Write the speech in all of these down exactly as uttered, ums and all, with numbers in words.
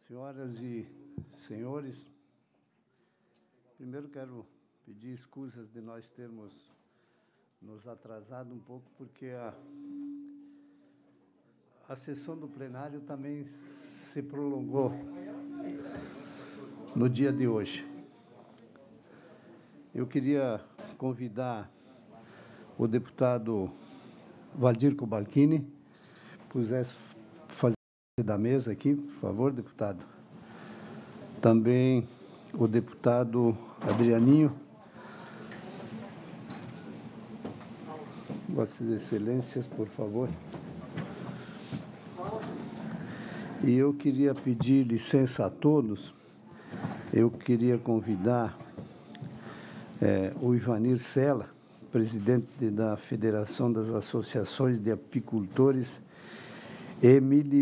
Senhoras e senhores, primeiro quero pedir escusas de nós termos nos atrasado um pouco, porque a, a sessão do plenário também se prolongou no dia de hoje. Eu queria convidar o deputado Valdir Kobalkini, pusesse fazer da mesa aqui, por favor, deputado. Também o deputado Adrianinho. Vossas Excelências, por favor. E eu queria pedir licença a todos. Eu queria convidar é, o Ivanir Sela, presidente da Federação das Associações de Apicultores e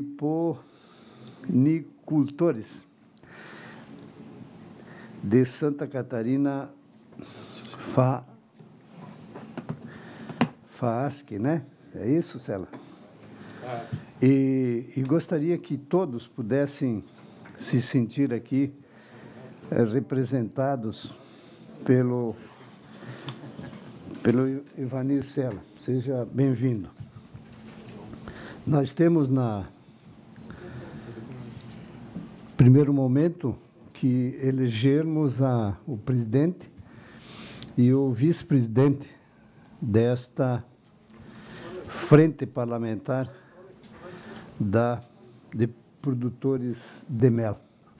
Meliponicultores de Santa Catarina, Fa, FAASC, né? É isso, Sela? E, e gostaria que todos pudessem se sentir aqui é, representados pelo, pelo Ivanir Sela. Seja bem-vindo. Nós temos, na primeiro momento, que elegermos a, o presidente e o vice-presidente desta frente parlamentar da, de produtores de mel.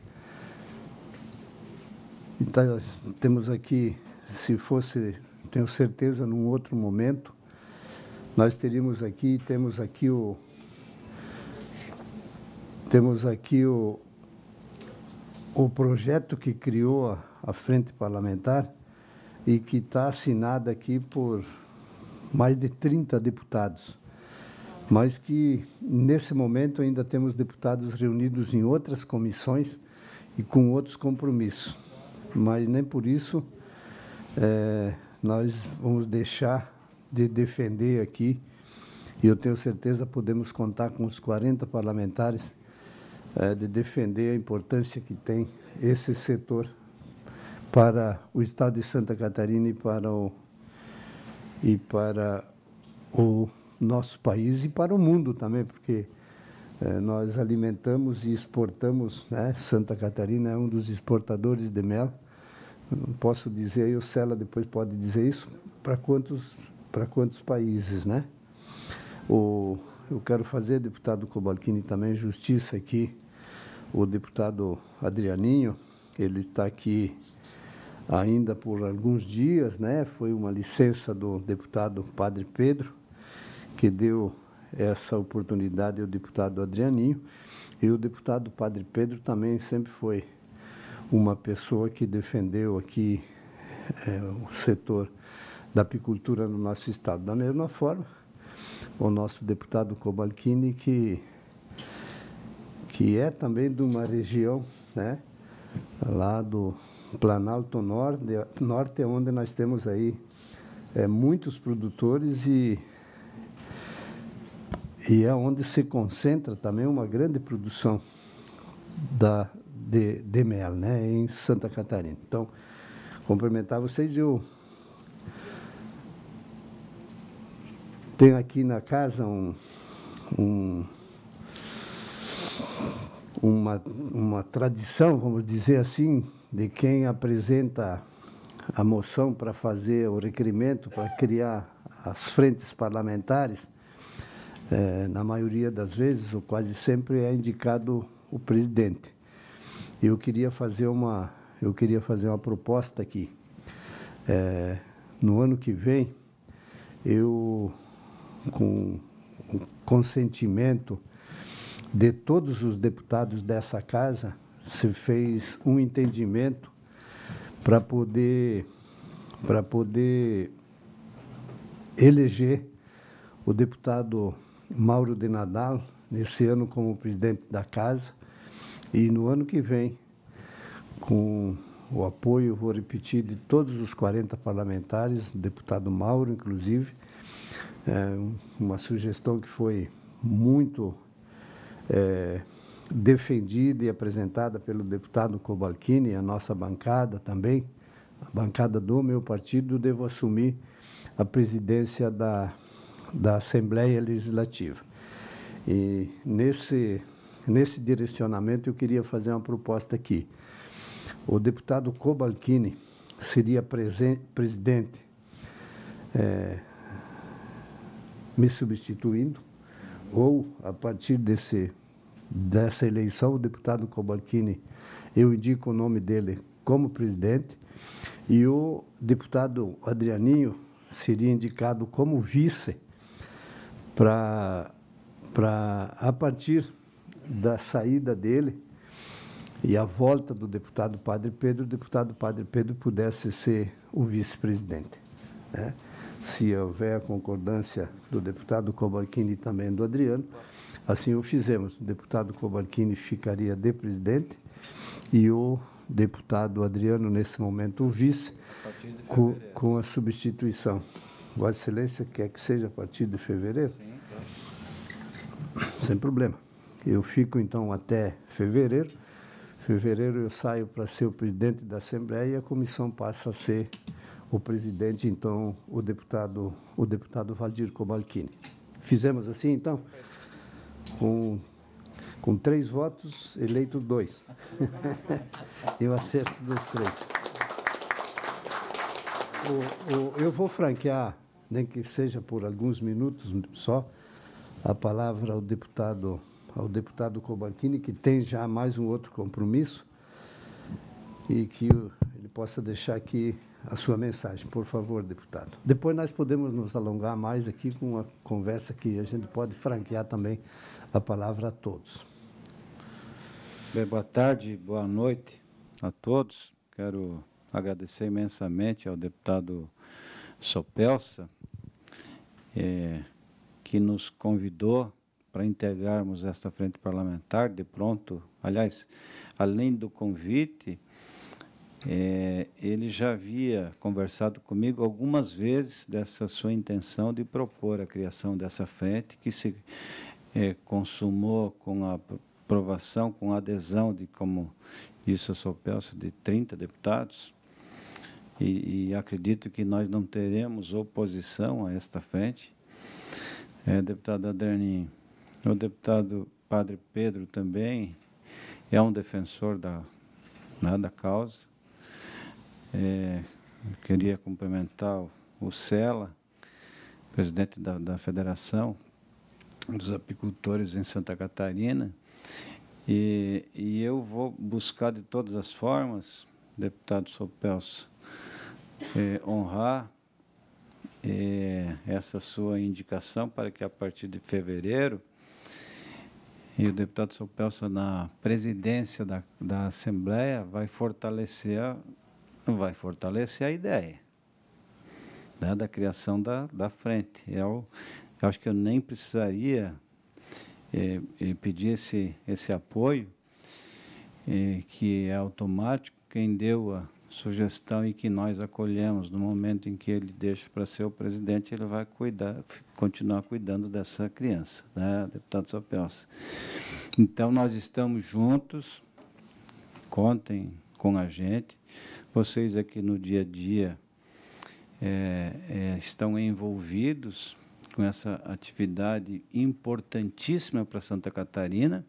Então, temos aqui, se fosse, tenho certeza, num outro momento, nós teríamos aqui, temos aqui o Temos aqui o, o projeto que criou a, a Frente Parlamentar e que está assinado aqui por mais de trinta deputados, mas que, nesse momento, ainda temos deputados reunidos em outras comissões e com outros compromissos. Mas nem por isso é, nós vamos deixar de defender aqui, e eu tenho certeza podemos contar com os quarenta parlamentares É, de defender a importância que tem esse setor para o Estado de Santa Catarina e para o, e para o nosso país e para o mundo também, porque é, nós alimentamos e exportamos, né? Santa Catarina é um dos exportadores de mel. Eu não posso dizer, e o Sela depois pode dizer isso, para quantos, para quantos países, né? O, eu quero fazer, deputado Kobalkini, também justiça aqui, o deputado Adrianinho, ele está aqui ainda por alguns dias, né? Foi uma licença do deputado Padre Pedro, que deu essa oportunidade ao deputado Adrianinho, e o deputado Padre Pedro também sempre foi uma pessoa que defendeu aqui é, o setor da apicultura no nosso estado. Da mesma forma, o nosso deputado Kobalkini, que que é também de uma região, né, lá do Planalto Norte, norte onde nós temos aí é, muitos produtores e, e é onde se concentra também uma grande produção da, de, de mel, né, em Santa Catarina. Então, cumprimentar vocês. Eu tenho aqui na casa um... um Uma, uma tradição, vamos dizer assim, de quem apresenta a moção para fazer o requerimento, para criar as frentes parlamentares, é, na maioria das vezes, ou quase sempre, é indicado o presidente. Eu queria fazer uma, eu queria fazer uma proposta aqui. É, no ano que vem, eu, com o consentimento de todos os deputados dessa casa, se fez um entendimento para poder, para poder eleger o deputado Mauro de Nadal, nesse ano como presidente da casa, e no ano que vem, com o apoio, vou repetir, de todos os quarenta parlamentares, o deputado Mauro, inclusive, é uma sugestão que foi muito... É, defendida e apresentada pelo deputado Cobalcini, a nossa bancada também, a bancada do meu partido, devo assumir a presidência da, da Assembleia Legislativa. E nesse, nesse direcionamento eu queria fazer uma proposta aqui. O deputado Cobalcini seria presen- presidente, é, me substituindo, ou, a partir desse, dessa eleição, o deputado Cobalcini, eu indico o nome dele como presidente, e o deputado Adrianinho seria indicado como vice para, para, a partir da saída dele e a volta do deputado Padre Pedro, o deputado Padre Pedro pudesse ser o vice-presidente, né? Se houver a concordância do deputado Cobalcini e também do Adriano, assim o fizemos. O deputado Cobalcini ficaria de presidente e o deputado Adriano, nesse momento, o vice, com, com a substituição. Vossa Excelência quer que seja a partir de fevereiro? Sim, claro. Sem problema. Eu fico, então, até fevereiro. Fevereiro eu saio para ser o presidente da Assembleia e a comissão passa a ser o presidente, então, o deputado, o deputado Valdir Cobalcini. Fizemos assim, então? Com, com três votos, eleito dois. Eu acerto dos três. O, o, eu vou franquear, nem que seja por alguns minutos só, a palavra ao deputado, ao deputado Cobalcini, que tem já mais um outro compromisso, e que ele possa deixar aqui a sua mensagem. Por favor, deputado. Depois nós podemos nos alongar mais aqui com uma conversa que a gente pode franquear também a palavra a todos. Bem, boa tarde, boa noite a todos. Quero agradecer imensamente ao deputado Sopelsa, é, que nos convidou para integrarmos esta frente parlamentar de pronto. Aliás, além do convite, É, ele já havia conversado comigo algumas vezes dessa sua intenção de propor a criação dessa frente, que se é, consumou com a aprovação, com a adesão de, como disse o Sopelsa, de trinta deputados, e, e acredito que nós não teremos oposição a esta frente. É, deputado Adrianinho, o deputado Padre Pedro também é um defensor da, né, da causa. É, eu queria cumprimentar o, o Cela, presidente da, da Federação dos Apicultores em Santa Catarina, e, e eu vou buscar de todas as formas, deputado Sopelsa, é, honrar é, essa sua indicação para que, a partir de fevereiro, e o deputado Sopelsa, na presidência da, da Assembleia, vai fortalecer a vai fortalecer a ideia, né, da criação da, da frente. Eu, eu acho que eu nem precisaria é, é, pedir esse, esse apoio, é, que é automático. Quem deu a sugestão e que nós acolhemos no momento em que ele deixa para ser o presidente, ele vai cuidar, continuar cuidando dessa criança, né, deputado Sopelsa. Então, nós estamos juntos, contem com a gente. Vocês aqui no dia a dia é, é, estão envolvidos com essa atividade importantíssima para Santa Catarina.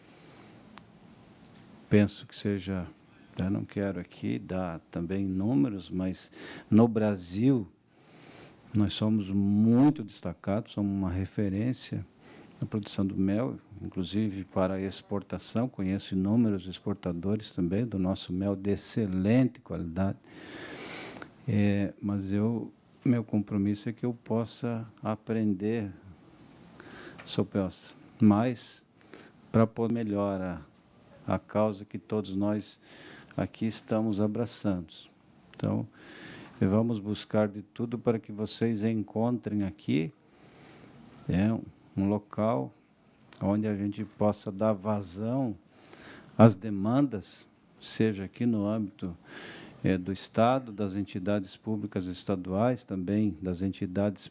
Penso que seja, eu não quero aqui dar também números, mas no Brasil nós somos muito destacados, somos uma referência na produção do mel, inclusive para a exportação. Conheço inúmeros exportadores também do nosso mel de excelente qualidade. É, mas eu, meu compromisso é que eu possa aprender, Sopelsa, mais para pôr melhor a, a causa que todos nós aqui estamos abraçando. Então, vamos buscar de tudo para que vocês encontrem aqui, é, um local onde a gente possa dar vazão às demandas, seja aqui no âmbito é, do Estado, das entidades públicas estaduais, também das entidades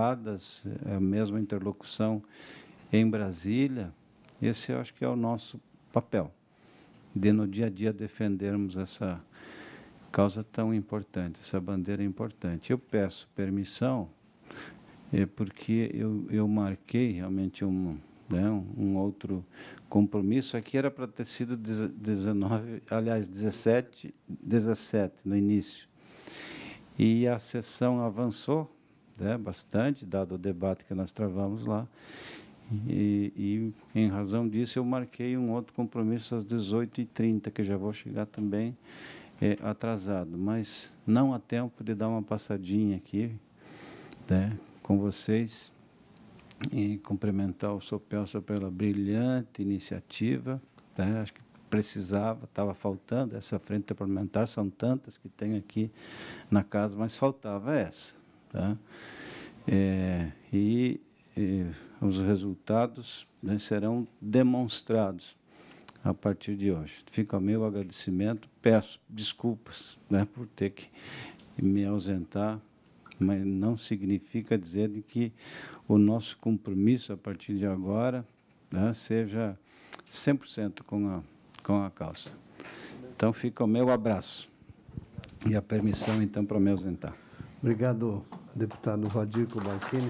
privadas, é a mesma interlocução em Brasília. Esse, eu acho que é o nosso papel, de no dia a dia defendermos essa causa tão importante, essa bandeira importante. Eu peço permissão, é, porque eu, eu marquei realmente um, né, um outro compromisso. Aqui era para ter sido dezenove, aliás, dezessete, dezessete no início. E a sessão avançou, né, bastante, dado o debate que nós travamos lá. E, e, em razão disso, eu marquei um outro compromisso às dezoito e trinta, que já vou chegar também é, atrasado. Mas não há tempo de dar uma passadinha aqui, né, com vocês, e cumprimentar o Sopelsa pela brilhante iniciativa. Né, acho que precisava, estava faltando essa frente parlamentar, são tantas que tem aqui na casa, mas faltava essa. Tá? É, e, e os resultados, né, serão demonstrados a partir de hoje. Fica o meu agradecimento, peço desculpas, né, por ter que me ausentar, mas não significa dizer de que o nosso compromisso a partir de agora, né, seja cem por cento com a, com a causa. Então, fica o meu abraço e a permissão, então, para me ausentar. Obrigado, deputado Valdir Kubalcini.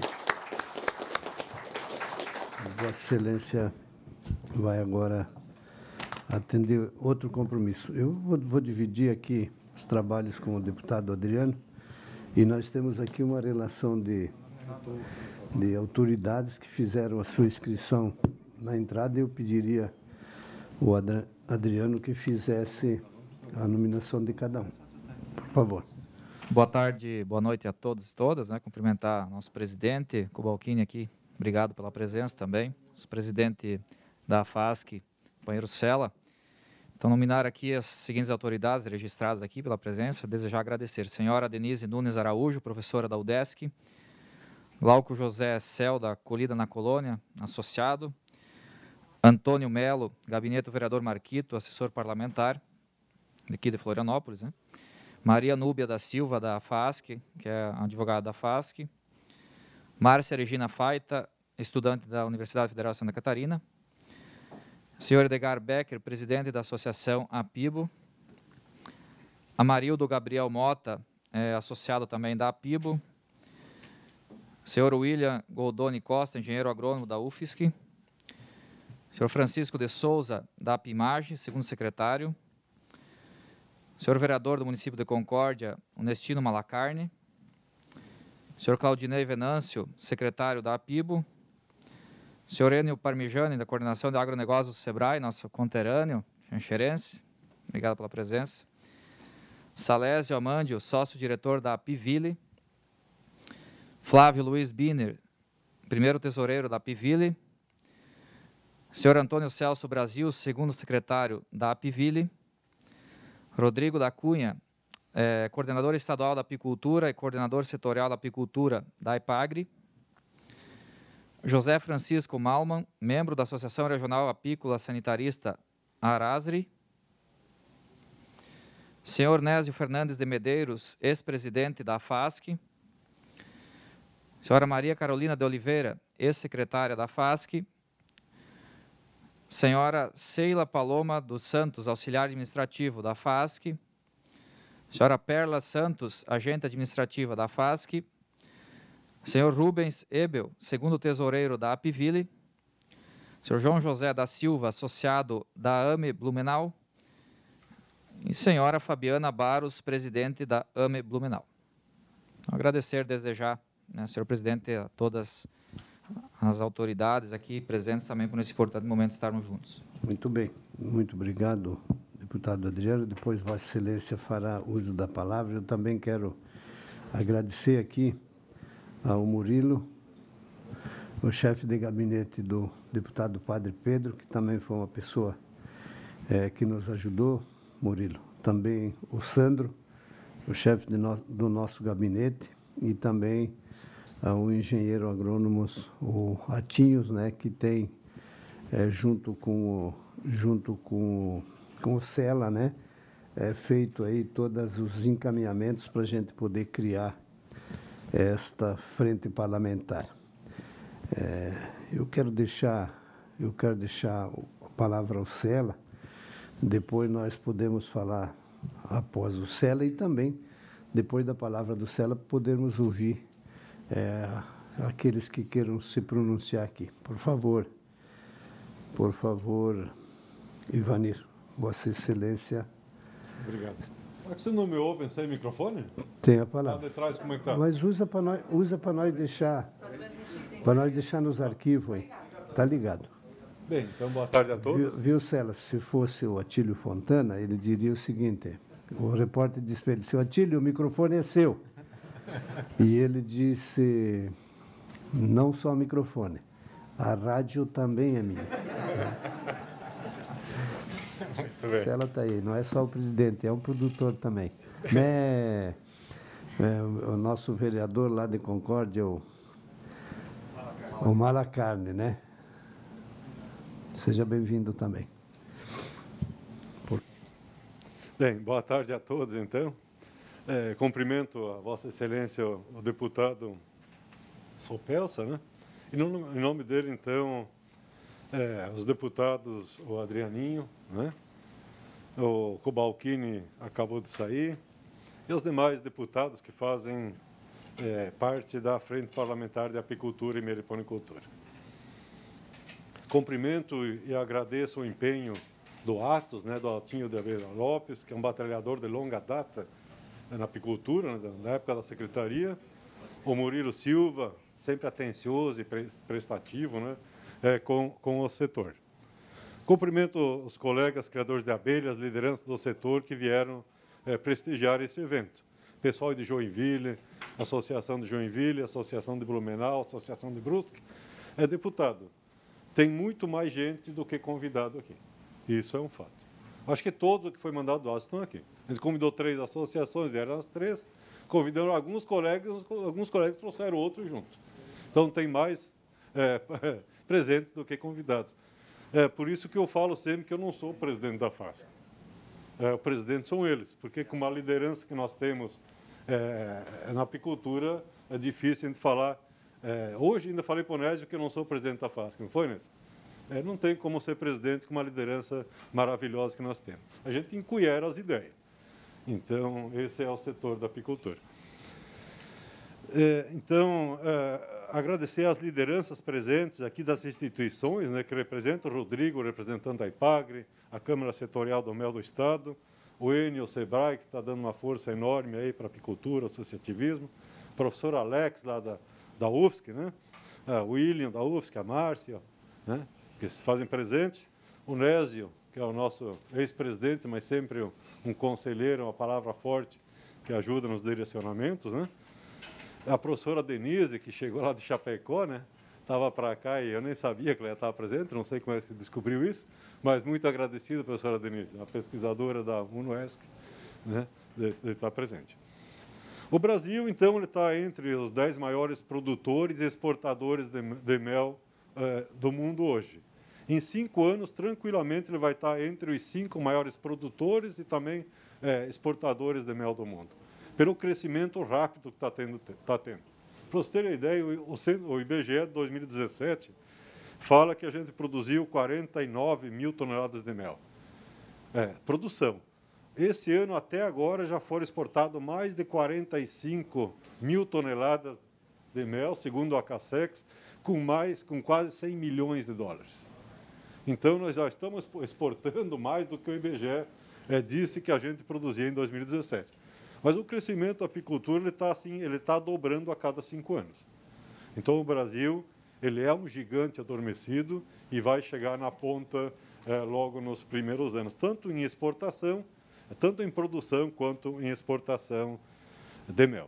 Vossa Excelência vai agora atender outro compromisso. Eu vou, vou dividir aqui os trabalhos com o deputado Adriano, e nós temos aqui uma relação de, de autoridades que fizeram a sua inscrição na entrada, e eu pediria ao Adriano que fizesse a nominação de cada um. Por favor. Boa tarde, boa noite a todos e todas. Né? Cumprimentar nosso presidente, Kubalcini, aqui. Obrigado pela presença também. Nosso presidente da FASC, companheiro Sela. Então, nominar aqui as seguintes autoridades registradas aqui pela presença. Desejar agradecer. Senhora Denise Nunes Araújo, professora da UDESC. Glauco José Cel, da Acolhida na Colônia, associado. Antônio Melo, gabinete do vereador Marquito, assessor parlamentar, aqui de Florianópolis. Né? Maria Núbia da Silva, da FASC, que é a advogada da FASC. Márcia Regina Faita, estudante da Universidade Federal de Santa Catarina. Senhor Edgar Becker, presidente da Associação APIBO. Amarildo Gabriel Mota, é, associado também da APIBO. Senhor William Goldoni Costa, engenheiro agrônomo da U F S C. Senhor Francisco de Souza, da APIMAGE, segundo secretário. Senhor vereador do município de Concórdia, Onestino Malacarne. Senhor Claudinei Venâncio, secretário da APIBO. Senhor Enio Parmigiani, da Coordenação de Agronegócios do SEBRAE, nosso conterrâneo, xanxerense. Obrigado pela presença. Salésio Amandio, sócio-diretor da APIVille. Flávio Luiz Biner, primeiro tesoureiro da APIVille. Senhor Antônio Celso Brasil, segundo secretário da APIVille. Rodrigo da Cunha, é, coordenador estadual da apicultura e coordenador setorial da apicultura da EPAGRE. José Francisco Malman, membro da Associação Regional Apícola Sanitarista Arasri. Senhor Nésio Fernandes de Medeiros, ex-presidente da FASC. Senhora Maria Carolina de Oliveira, ex-secretária da FASC. Senhora Sheila Paloma dos Santos, auxiliar administrativo da FASC. Senhora Perla Santos, agente administrativa da FASC. Senhor Rubens Ebel, segundo tesoureiro da APIVille. Senhor João José da Silva, associado da AME Blumenau. E senhora Fabiana Baros, presidente da AME Blumenau. Agradecer desde já, né, senhor presidente, a todas as autoridades aqui presentes também por esse importante momento estarmos juntos. Muito bem. Muito obrigado, deputado Adriano. Depois Vossa Excelência fará uso da palavra. Eu também quero agradecer aqui ao Murilo, o chefe de gabinete do deputado Padre Pedro, que também foi uma pessoa é, que nos ajudou, Murilo. Também o Sandro, o chefe de no, do nosso gabinete, e também o engenheiro agrônomo, o Atinhos, né, que tem, é, junto com o, junto com o, com o Sela, né, é, feito aí todos os encaminhamentos para a gente poder criar esta frente parlamentar. É, eu quero deixar, eu quero deixar a palavra ao Cela, depois nós podemos falar após o Cela e também, depois da palavra do Cela, podermos ouvir é, aqueles que queiram se pronunciar aqui. Por favor, por favor, Ivanir, Vossa Excelência. Obrigado. Será que você não me ouve sem microfone? Tem a palavra. Lá de trás, como é que tá? Mas usa para nós, usa para nós deixar, para nós deixar nos arquivos aí. Tá ligado? Bem, então boa tarde a todos. Viu, viu Cela, se fosse o Atílio Fontana, ele diria o seguinte, o repórter disse para ele, seu Atílio, o microfone é seu. E ele disse, não só o microfone, a rádio também é minha. Cela está aí, não é só o presidente, é um produtor também. É, é, o nosso vereador lá de Concórdia, o, o Malacarne, né? Seja bem-vindo também. Por... Bem, boa tarde a todos, então. É, cumprimento a Vossa Excelência, o, o deputado Sopelsa, né? E no, em nome dele, então, é, os deputados, o Adrianinho, né? O Cobalcini acabou de sair, e os demais deputados que fazem é, parte da Frente Parlamentar de Apicultura e Meliponicultura. Cumprimento e agradeço o empenho do Atos, né, do Altinho de Aveira Lopes, que é um batalhador de longa data né, na apicultura, né, na época da Secretaria, o Murilo Silva, sempre atencioso e prestativo né, é, com, com o setor. Cumprimento os colegas criadores de abelhas, lideranças do setor que vieram é, prestigiar esse evento. Pessoal de Joinville, Associação de Joinville, Associação de Blumenau, Associação de Brusque. É, deputado, tem muito mais gente do que convidado aqui. Isso é um fato. Acho que todos que foi mandado lá estão aqui. A gente convidou três associações, vieram as três, convidando alguns colegas, alguns colegas trouxeram outros juntos. Então, tem mais é, presentes do que convidados. É por isso que eu falo sempre que eu não sou o presidente da FASC. É, o presidente são eles, porque com uma liderança que nós temos é, na apicultura, é difícil a gente falar. É, hoje ainda falei para o Nésio que eu não sou o presidente da FASC, não foi, Nésio? É, não tem como ser presidente com uma liderança maravilhosa que nós temos. A gente encolhera as ideias. Então, esse é o setor da apicultura. É, então, é, agradecer às lideranças presentes aqui das instituições, né, que representam o Rodrigo, representante da IPAGRE, a Câmara Setorial do Mel do Estado, o Enio, o Sebrae, que está dando uma força enorme aí para a apicultura, associativismo, o professor Alex, lá da, da U F S C, né, o William, da U F S C, a Márcia, né, que se fazem presente, o Nésio, que é o nosso ex-presidente, mas sempre um conselheiro, uma palavra forte, que ajuda nos direcionamentos, né, a professora Denise, que chegou lá de Chapecó, né? Estava para cá e eu nem sabia que ela estava presente, não sei como é que se descobriu isso, mas muito agradecido, professora Denise, a pesquisadora da UNOESC, né? de, de estar presente. O Brasil, então, ele está entre os dez maiores produtores e exportadores de, de mel eh, do mundo hoje. Em cinco anos, tranquilamente, ele vai estar entre os cinco maiores produtores e também eh, exportadores de mel do mundo, pelo crescimento rápido que está tendo, tá tendo. Para vocês terem ideia, o, o I B G E de dois mil e dezessete fala que a gente produziu quarenta e nove mil toneladas de mel. É, produção. Esse ano, até agora, já foram exportados mais de quarenta e cinco mil toneladas de mel, segundo a Casex, com, mais, com quase cem milhões de dólares. Então, nós já estamos exportando mais do que o I B G E é, disse que a gente produzia em dois mil e dezessete. Mas o crescimento da apicultura está assim, ele está dobrando a cada cinco anos. Então, o Brasil ele é um gigante adormecido e vai chegar na ponta é, logo nos primeiros anos, tanto em exportação, tanto em produção quanto em exportação de mel.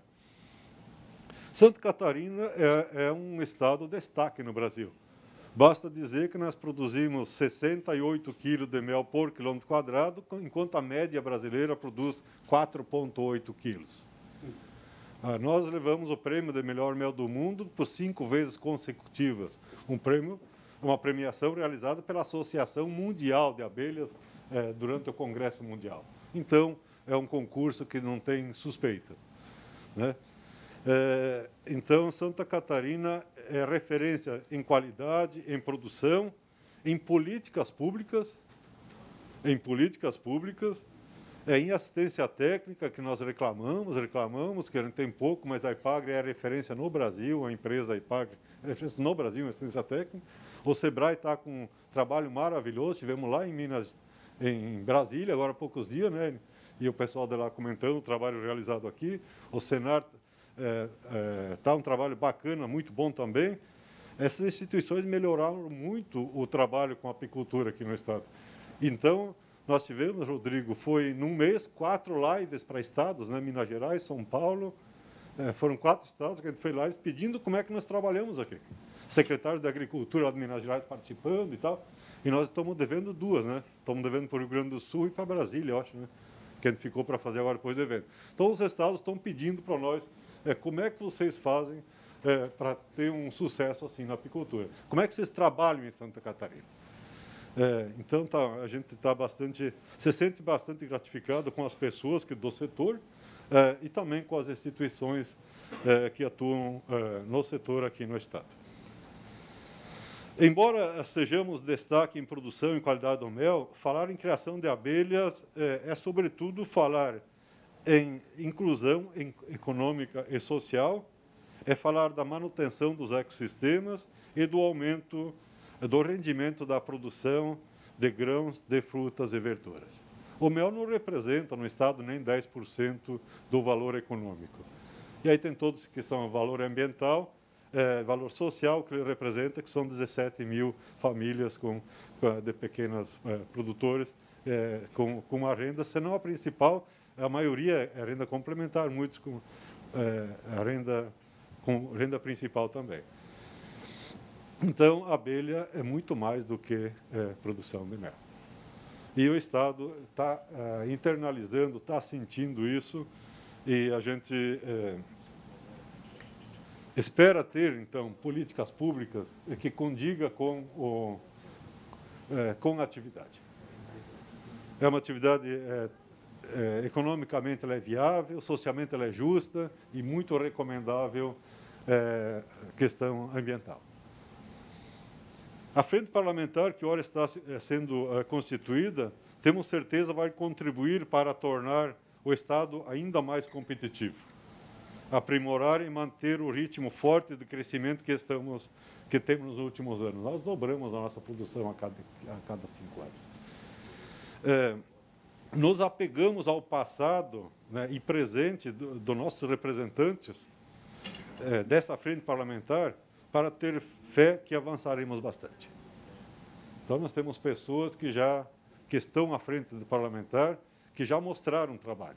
Santa Catarina é, é um estado destaque no Brasil. Basta dizer que nós produzimos sessenta e oito quilos de mel por quilômetro quadrado, enquanto a média brasileira produz quatro vírgula oito quilos. Ah, nós levamos o prêmio de melhor mel do mundo por cinco vezes consecutivas. Um prêmio, uma premiação realizada pela Associação Mundial de Abelhas eh, durante o Congresso Mundial. Então, é um concurso que não tem suspeita, né? É, então, Santa Catarina é referência em qualidade, em produção em políticas públicas, em políticas públicas, é, em assistência técnica, que nós reclamamos, reclamamos, que a gente tem pouco, mas a IPAGRE é a referência no Brasil, a empresa IPAGRE é a referência no Brasil em assistência técnica. O SEBRAE está com um trabalho maravilhoso, estivemos lá em Minas, em Brasília, agora há poucos dias, né? E o pessoal de lá comentando o trabalho realizado aqui. O Senar está é, é, tá um trabalho bacana, muito bom também. Essas instituições melhoraram muito o trabalho com a apicultura aqui no estado. Então, nós tivemos, Rodrigo, foi num mês, quatro lives para estados, né? Minas Gerais, São Paulo, é, foram quatro estados que a gente fez lives pedindo como é que nós trabalhamos aqui. Secretário da Agricultura lá de Minas Gerais participando e tal. E nós estamos devendo duas, né? Estamos devendo para o Rio Grande do Sul e para Brasília, eu acho, né? Que a gente ficou para fazer agora depois do evento. Então, os estados estão pedindo para nós é, como é que vocês fazem é, para ter um sucesso assim na apicultura. Como é que vocês trabalham em Santa Catarina? É, então, tá, a gente está bastante, se sente bastante gratificado com as pessoas que, do setor é, e também com as instituições é, que atuam é, no setor aqui no estado. Embora sejamos destaque em produção e qualidade do mel, falar em criação de abelhas é, é sobretudo, falar em inclusão em, econômica e social, é falar da manutenção dos ecossistemas e do aumento do rendimento da produção de grãos, de frutas e verduras. O mel não representa no estado nem dez por cento do valor econômico. E aí tem todos que estão valor ambiental, É, valor social que ele representa, que são dezessete mil famílias com, com, de pequenos é, produtores é, com, com uma renda, se não a principal, a maioria é renda complementar, muitos com é, a renda, com renda principal também. Então, a abelha é muito mais do que é, produção de mel. E o Estado está é, internalizando, está sentindo isso, e a gente... É, espera ter, então, políticas públicas que condiga com, o, é, com a atividade. É uma atividade é, é, economicamente ela é viável, socialmente ela é justa e muito recomendável é, questão ambiental. A frente parlamentar, que ora está sendo é, constituída, temos certeza vai contribuir para tornar o Estado ainda mais competitivo, aprimorar e manter o ritmo forte de crescimento que estamos que temos nos últimos anos. Nós dobramos a nossa produção a cada, a cada cinco anos. É, nos apegamos ao passado, né, e presente dos do nossos representantes é, dessa frente parlamentar para ter fé que avançaremos bastante. Então, nós temos pessoas que já que estão à frente do parlamentar, que já mostraram trabalho.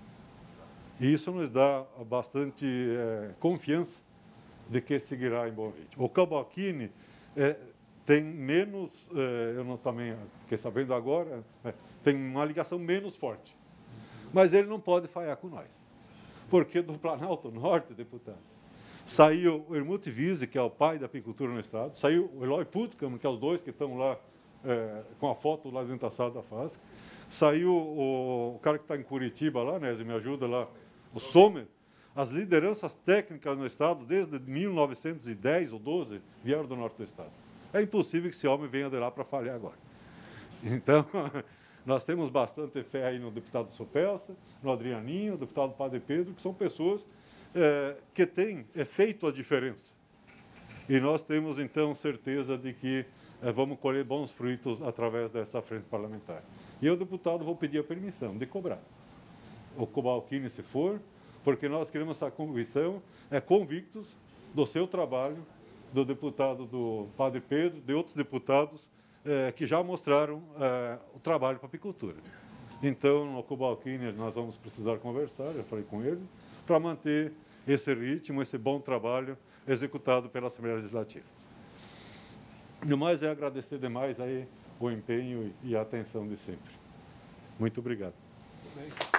E isso nos dá bastante é, confiança de que seguirá em bom ritmo. O Cavalcini é, tem menos, é, eu não também fiquei sabendo agora, é, tem uma ligação menos forte. Mas ele não pode falhar com nós. Porque do Planalto Norte, deputado, saiu o Helmut Wiese, que é o pai da apicultura no estado, saiu o Eloy Putkam, que é os dois que estão lá é, com a foto lá dentro da sala da F A S C, saiu o, o cara que está em Curitiba lá, né, me ajuda lá, o Sommer. As lideranças técnicas no estado, desde mil novecentos e dez ou doze, vieram do norte do estado. É impossível que esse homem venha de lá para falhar agora. Então, nós temos bastante fé aí no deputado Sopelsa, no Adrianinho, no deputado Padre Pedro, que são pessoas é, que têm é, feito a diferença. E nós temos, então, certeza de que é, vamos colher bons frutos através dessa frente parlamentar. E eu, deputado, vou pedir a permissão de cobrar o Cavalcini, se for, porque nós queremos essa convicção, é, convictos do seu trabalho, do deputado do Padre Pedro, de outros deputados é, que já mostraram é, o trabalho para a apicultura. Então, no Cavalcini, nós vamos precisar conversar, eu falei com ele, para manter esse ritmo, esse bom trabalho executado pela Assembleia Legislativa. No mais, é agradecer demais aí o empenho e a atenção de sempre. Muito obrigado. Muito bem.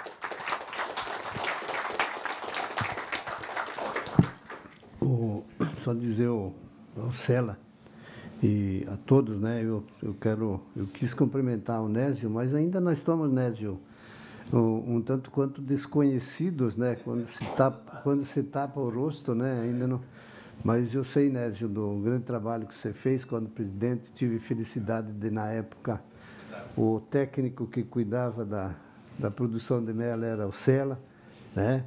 O, só dizer ao, ao Cela e a todos, né? Eu, eu quero, eu quis cumprimentar o Nésio, mas ainda nós estamos, Nésio, um, um tanto quanto desconhecidos, né? Quando se tapa, quando se tapa o rosto, né? Ainda não, Mas eu sei, Nésio, do grande trabalho que você fez quando presidente. Tive felicidade de, na época, o técnico que cuidava da, da produção de mel era o Sela, né?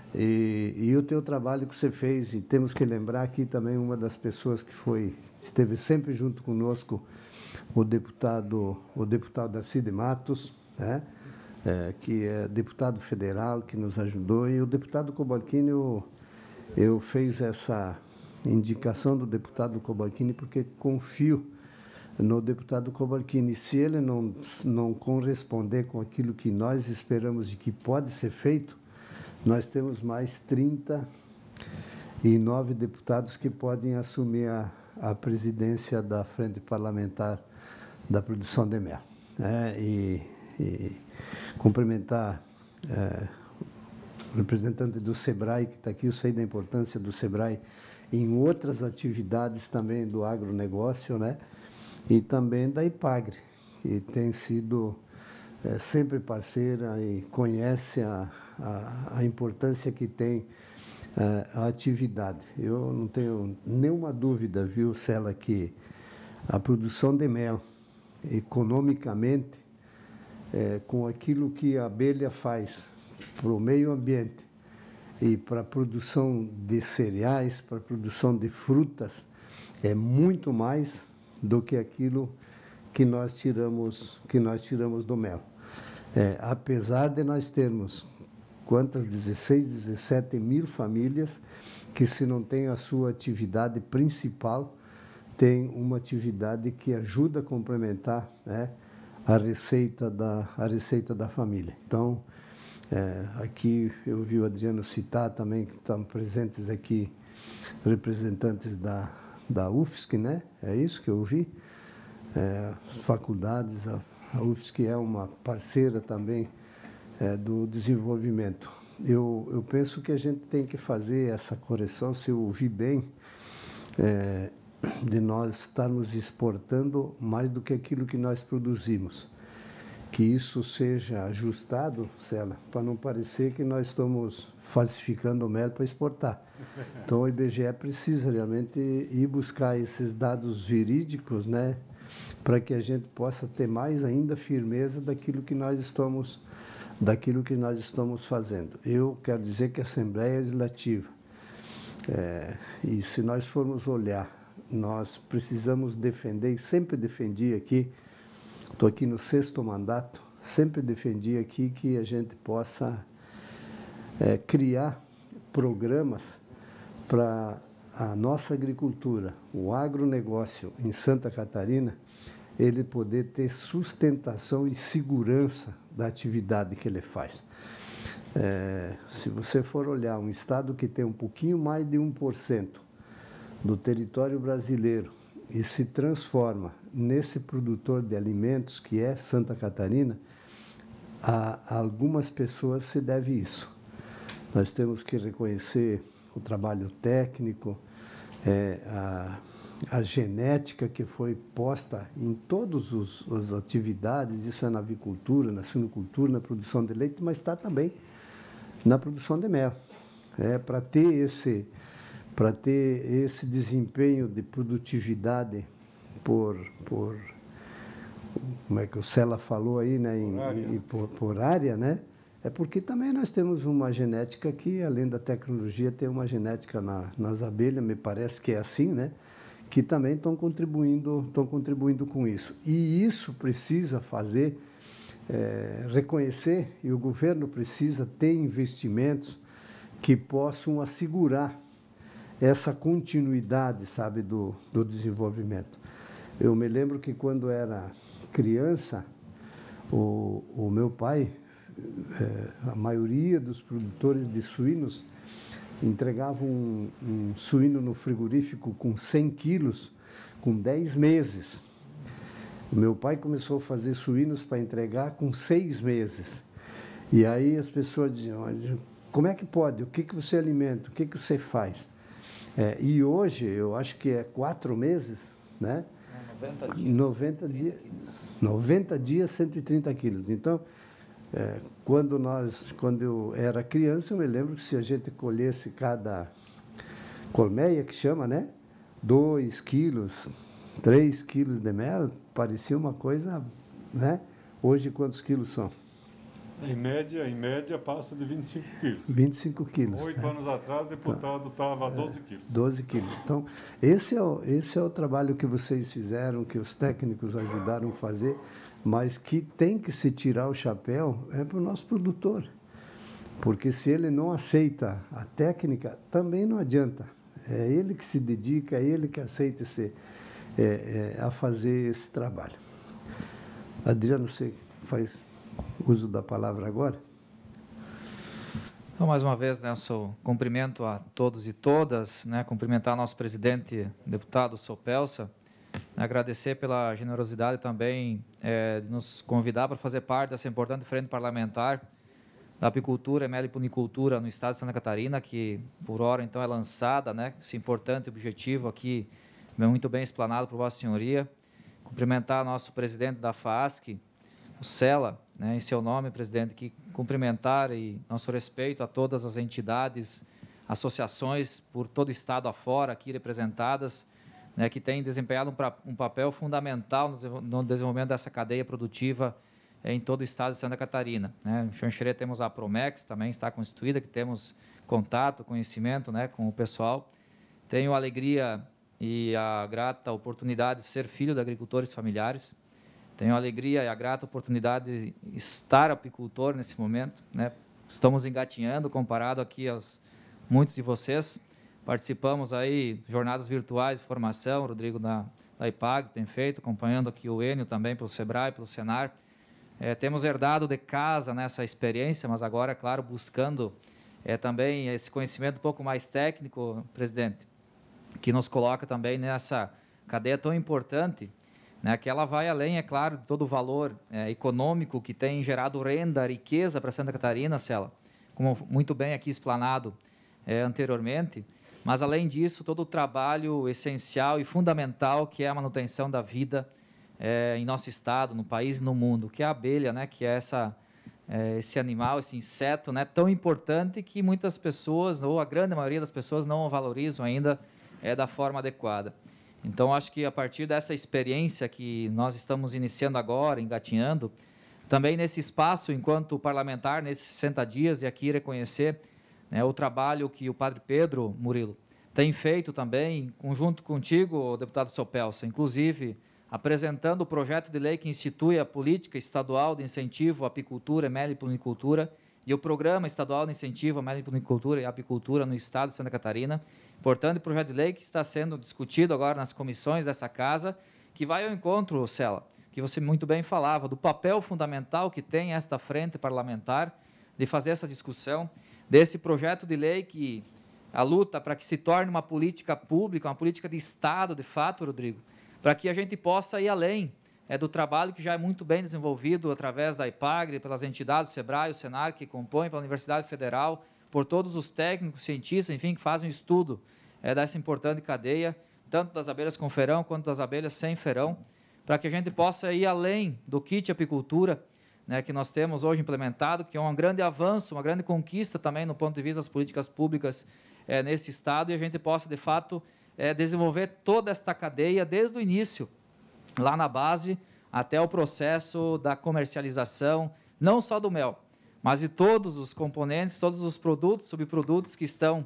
E, e o teu trabalho que você fez, e temos que lembrar aqui também uma das pessoas que foi, esteve sempre junto conosco, o deputado, o deputado Darcy de Matos, né? É, que é deputado federal, que nos ajudou, e o deputado Cobalcini, eu, eu fiz essa indicação do deputado Cobalcini porque confio no deputado Cobalcini. Se ele não, não corresponder com aquilo que nós esperamos e que pode ser feito, nós temos mais trinta e nove deputados que podem assumir a, a presidência da Frente Parlamentar da Produção de Mel. É, e, e cumprimentar é, o representante do SEBRAE, que está aqui. Eu sei da importância do SEBRAE em outras atividades também do agronegócio, né? E também da IPAGRE, que tem sido é, sempre parceira e conhece a, a, a importância que tem é, a atividade. Eu não tenho nenhuma dúvida, viu, Sela, que a produção de mel, economicamente, é, com aquilo que a abelha faz para o meio ambiente e para a produção de cereais, para a produção de frutas, é muito mais do que aquilo que nós tiramos, que nós tiramos do mel. É, apesar de nós termos quantas, dezesseis, dezessete mil famílias que, se não tem a sua atividade principal, tem uma atividade que ajuda a complementar, né, a receita da, a receita da família. Então, é, aqui eu vi o Adriano citar também, que estão presentes aqui representantes da, da U F S C, né? É isso que eu ouvi. É, as faculdades, a, a U F S C é uma parceira também é, do desenvolvimento. Eu, eu penso que a gente tem que fazer essa correção, se eu ouvi bem, é, de nós estarmos exportando mais do que aquilo que nós produzimos. Que isso seja ajustado, Sela, para não parecer que nós estamos falsificando o mel para exportar. Então, o I B G E precisa realmente ir buscar esses dados verídicos, né, para que a gente possa ter mais ainda firmeza daquilo que nós estamos, daquilo que nós estamos fazendo. Eu quero dizer que a Assembleia Legislativa, é, e se nós formos olhar, nós precisamos defender, e sempre defendi aqui, estou aqui no sexto mandato, sempre defendi aqui que a gente possa é, criar programas para a nossa agricultura, o agronegócio em Santa Catarina, ele poder ter sustentação e segurança da atividade que ele faz. É, se você for olhar um estado que tem um pouquinho mais de um por cento do território brasileiro e se transforma nesse produtor de alimentos que é Santa Catarina, a, a algumas pessoas se deve isso. Nós temos que reconhecer o trabalho técnico, é, a, a genética que foi posta em todas as atividades, isso é na avicultura, na suinocultura, na produção de leite, mas está também na produção de mel. É, para ter esse... para ter esse desempenho de produtividade por, por como é que o Sela falou aí, né, em, por, área. Em, por, por área, né, é porque também nós temos uma genética que, além da tecnologia, tem uma genética na, nas abelhas, me parece que é assim, né, que também estão contribuindo, estão contribuindo com isso. E isso precisa fazer, é, reconhecer, e o governo precisa ter investimentos que possam assegurar essa continuidade, sabe, do, do desenvolvimento. Eu me lembro que, quando era criança, o, o meu pai, é, a maioria dos produtores de suínos entregavam um, um suíno no frigorífico com cem quilos, com dez meses. O meu pai começou a fazer suínos para entregar com seis meses. E aí as pessoas diziam, como é que pode? O que, que você alimenta? O que, que você faz? É, e hoje, eu acho que é quatro meses, né? noventa dias. noventa dias, noventa dias, cento e trinta quilos. Então, é, quando, nós, quando eu era criança, eu me lembro que se a gente colhesse cada, colmeia, que chama, né? Dois quilos, três quilos de mel, parecia uma coisa, né? Hoje, quantos quilos são? Em média, em média, passa de vinte e cinco quilos. vinte e cinco quilos. Oito né? anos atrás, o deputado estava a doze quilos. doze quilos. Então, esse é, o, esse é o trabalho que vocês fizeram, que os técnicos ajudaram a fazer, mas que tem que se tirar o chapéu é para o nosso produtor. Porque se ele não aceita a técnica, também não adianta. É ele que se dedica, é ele que aceita esse, é, é, a fazer esse trabalho. Adriano, você faz uso da palavra agora? Então, mais uma vez, né, sou cumprimento a todos e todas, né, cumprimentar nosso presidente, deputado Sopelsa, agradecer pela generosidade também é, de nos convidar para fazer parte dessa importante frente parlamentar da apicultura e meliponicultura no estado de Santa Catarina, que por hora então é lançada, né, esse importante objetivo aqui, muito bem explanado por Vossa Senhoria. Cumprimentar nosso presidente da FASC, o Sela, né, em seu nome, presidente, que cumprimentar e nosso respeito a todas as entidades, associações por todo o estado afora aqui representadas, né, que têm desempenhado um, pra, um papel fundamental no, no desenvolvimento dessa cadeia produtiva em todo o estado de Santa Catarina. Né. Em Xanxerê temos a Promex, também está constituída, que temos contato, conhecimento, né, com o pessoal. Tenho a alegria e a grata oportunidade de ser filho de agricultores familiares. Tenho a alegria e a grata oportunidade de estar apicultor nesse momento, né? Estamos engatinhando comparado aqui aos muitos de vocês. Participamos aí de jornadas virtuais de formação, o Rodrigo da, da IPAG tem feito, acompanhando aqui o Enio também pelo SEBRAE, pelo Senar. É, temos herdado de casa nessa experiência, mas agora, claro, buscando é, também esse conhecimento um pouco mais técnico, presidente, que nos coloca também nessa cadeia tão importante, né, que ela vai além, é claro, de todo o valor é, econômico que tem gerado renda, riqueza para Santa Catarina, Cela, como muito bem aqui explanado é, anteriormente, mas, além disso, todo o trabalho essencial e fundamental que é a manutenção da vida é, em nosso estado, no país e no mundo, que é a abelha, né, que é, essa, é esse animal, esse inseto, né, tão importante que muitas pessoas, ou a grande maioria das pessoas, não o valorizam ainda é, da forma adequada. Então, acho que a partir dessa experiência que nós estamos iniciando agora, engatinhando, também nesse espaço, enquanto parlamentar, nesses sessenta dias, e aqui reconhecer né, o trabalho que o padre Pedro Murilo tem feito também, conjunto contigo, deputado Sopelsa, inclusive apresentando o projeto de lei que institui a política estadual de incentivo à apicultura e meliponicultura e o programa estadual de incentivo à meliponicultura e apicultura no estado de Santa Catarina. Importante projeto de lei que está sendo discutido agora nas comissões dessa casa, que vai ao encontro, Cela, que você muito bem falava, do papel fundamental que tem esta frente parlamentar de fazer essa discussão desse projeto de lei que a luta para que se torne uma política pública, uma política de Estado, de fato, Rodrigo, para que a gente possa ir além é, do trabalho que já é muito bem desenvolvido através da IPAGRE, pelas entidades, o SEBRAE, o SENAR, que compõem, pela Universidade Federal, por todos os técnicos, cientistas, enfim, que fazem um estudo é, dessa importante cadeia, tanto das abelhas com ferão quanto das abelhas sem ferão, para que a gente possa ir além do kit apicultura, né, que nós temos hoje implementado, que é um grande avanço, uma grande conquista também no ponto de vista das políticas públicas é, nesse estado, e a gente possa, de fato, é, desenvolver toda esta cadeia desde o início, lá na base, até o processo da comercialização, não só do mel, mas de todos os componentes, todos os produtos, subprodutos que estão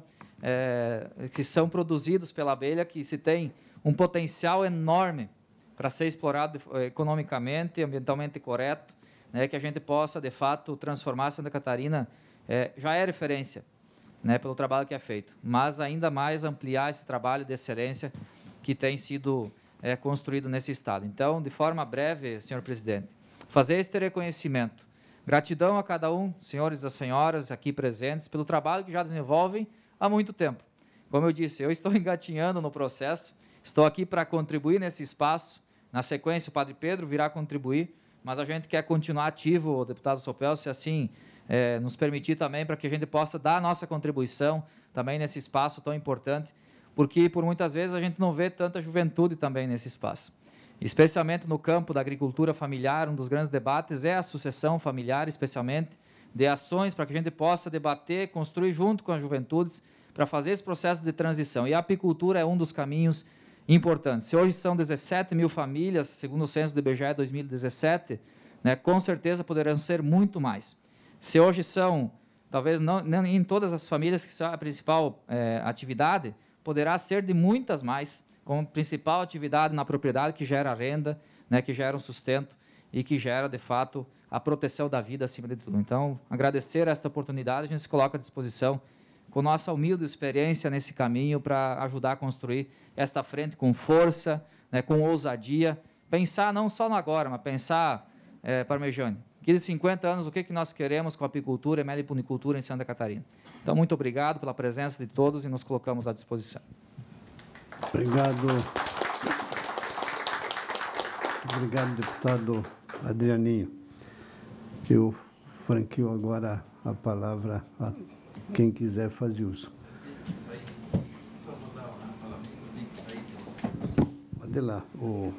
é, que são produzidos pela abelha, que se tem um potencial enorme para ser explorado economicamente, ambientalmente correto, né, que a gente possa, de fato, transformar Santa Catarina, é, já é referência, né, pelo trabalho que é feito, mas ainda mais ampliar esse trabalho de excelência que tem sido é, construído nesse estado. Então, de forma breve, senhor presidente, fazer este reconhecimento. Gratidão a cada um, senhores e senhoras aqui presentes, pelo trabalho que já desenvolvem há muito tempo. Como eu disse, eu estou engatinhando no processo, estou aqui para contribuir nesse espaço. Na sequência, o padre Pedro virá contribuir, mas a gente quer continuar ativo, o deputado Sopel, se assim é, nos permitir também, para que a gente possa dar a nossa contribuição também nesse espaço tão importante, porque por muitas vezes a gente não vê tanta juventude também nesse espaço. Especialmente no campo da agricultura familiar, um dos grandes debates é a sucessão familiar, especialmente, de ações para que a gente possa debater, construir junto com as juventudes, para fazer esse processo de transição. E a apicultura é um dos caminhos importantes. Se hoje são dezessete mil famílias, segundo o censo do I B G E dois mil e dezessete, né, com certeza poderão ser muito mais. Se hoje são, talvez não, não em todas as famílias que são a principal é, atividade, poderá ser de muitas mais, como principal atividade na propriedade que gera renda, né, que gera um sustento e que gera, de fato, a proteção da vida acima de tudo. Então, agradecer esta oportunidade, a gente se coloca à disposição com nossa humilde experiência nesse caminho para ajudar a construir esta frente com força, né, com ousadia, pensar não só no agora, mas pensar, é, Parmegiani, daqui de cinquenta anos, o que, que nós queremos com a apicultura e meliponicultura em Santa Catarina. Então, muito obrigado pela presença de todos e nos colocamos à disposição. Obrigado. Obrigado, deputado Adrianinho. Eu franqueio agora a palavra a quem quiser fazer uso. Pode lá. O,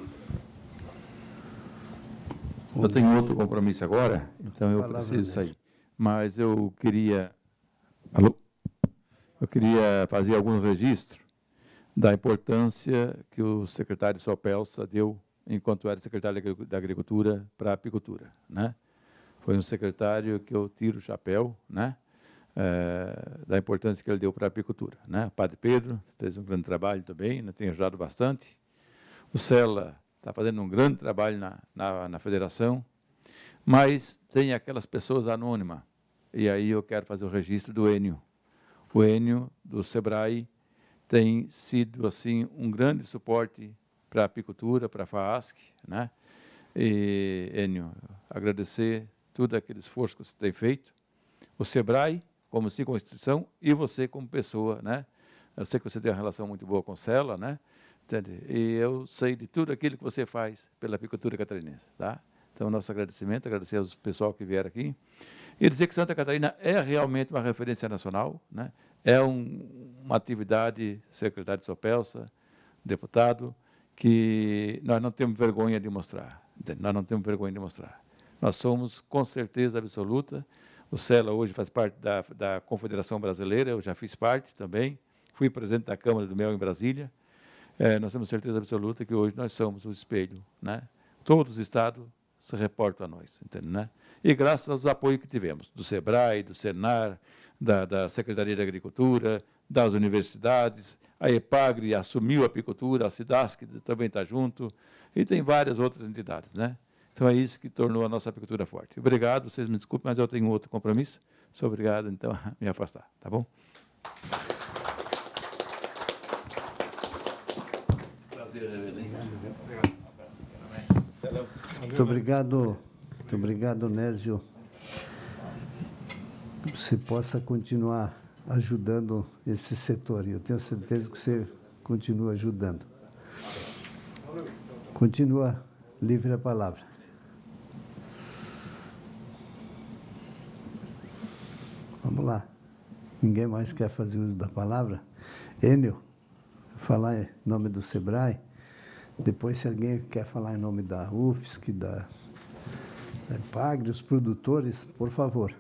o, eu tenho outro compromisso agora, então eu preciso sair. Mas eu queria... Alô? Eu queria fazer alguns registros da importância que o secretário Sopelsa deu enquanto era secretário da Agricultura para a apicultura, né? Foi um secretário que eu tiro o chapéu, né? É, da importância que ele deu para a apicultura, né? O Padre Pedro fez um grande trabalho também, né? Tem ajudado bastante. O Cela está fazendo um grande trabalho na, na, na federação, mas tem aquelas pessoas anônimas. E aí eu quero fazer o registro do Enio. O Enio, do Sebrae, tem sido assim um grande suporte para a apicultura, para a FAASC, né? E, Enio, agradecer todo aquele esforço que você tem feito. O Sebrae, como sim, como instituição, e você como pessoa, né? Eu sei que você tem uma relação muito boa com o Cela, né? Entende? E eu sei de tudo aquilo que você faz pela apicultura catarinense, tá? Então, nosso agradecimento, agradecer aos pessoal que vieram aqui. E dizer que Santa Catarina é realmente uma referência nacional, né? É um, uma atividade, secretário de Sopelsa, deputado, que nós não temos vergonha de mostrar. Entende? Nós não temos vergonha de mostrar. Nós somos, com certeza absoluta, o Cela hoje faz parte da, da Confederação Brasileira, eu já fiz parte também, fui presidente da Câmara do Mel em Brasília. É, nós temos certeza absoluta que hoje nós somos o espelho, né? Todos os estados se reportam a nós, entende, né? E graças aos apoios que tivemos, do Sebrae, do Senar, da, da Secretaria de Agricultura, das universidades, a EPAGRE assumiu a apicultura, a SIDASC também está junto, e tem várias outras entidades, né? Então, é isso que tornou a nossa apicultura forte. Obrigado, vocês me desculpem, mas eu tenho outro compromisso. Sou obrigado, então, a me afastar, tá bom? Prazer, Muito obrigado, muito obrigado, Nésio. Que você possa continuar ajudando esse setor. E eu tenho certeza que você continua ajudando. Continua livre a palavra. Vamos lá. Ninguém mais quer fazer uso da palavra? Enio, falar em nome do Sebrae. Depois, se alguém quer falar em nome da U F S C, da, da EPAGRE, os produtores, por favor.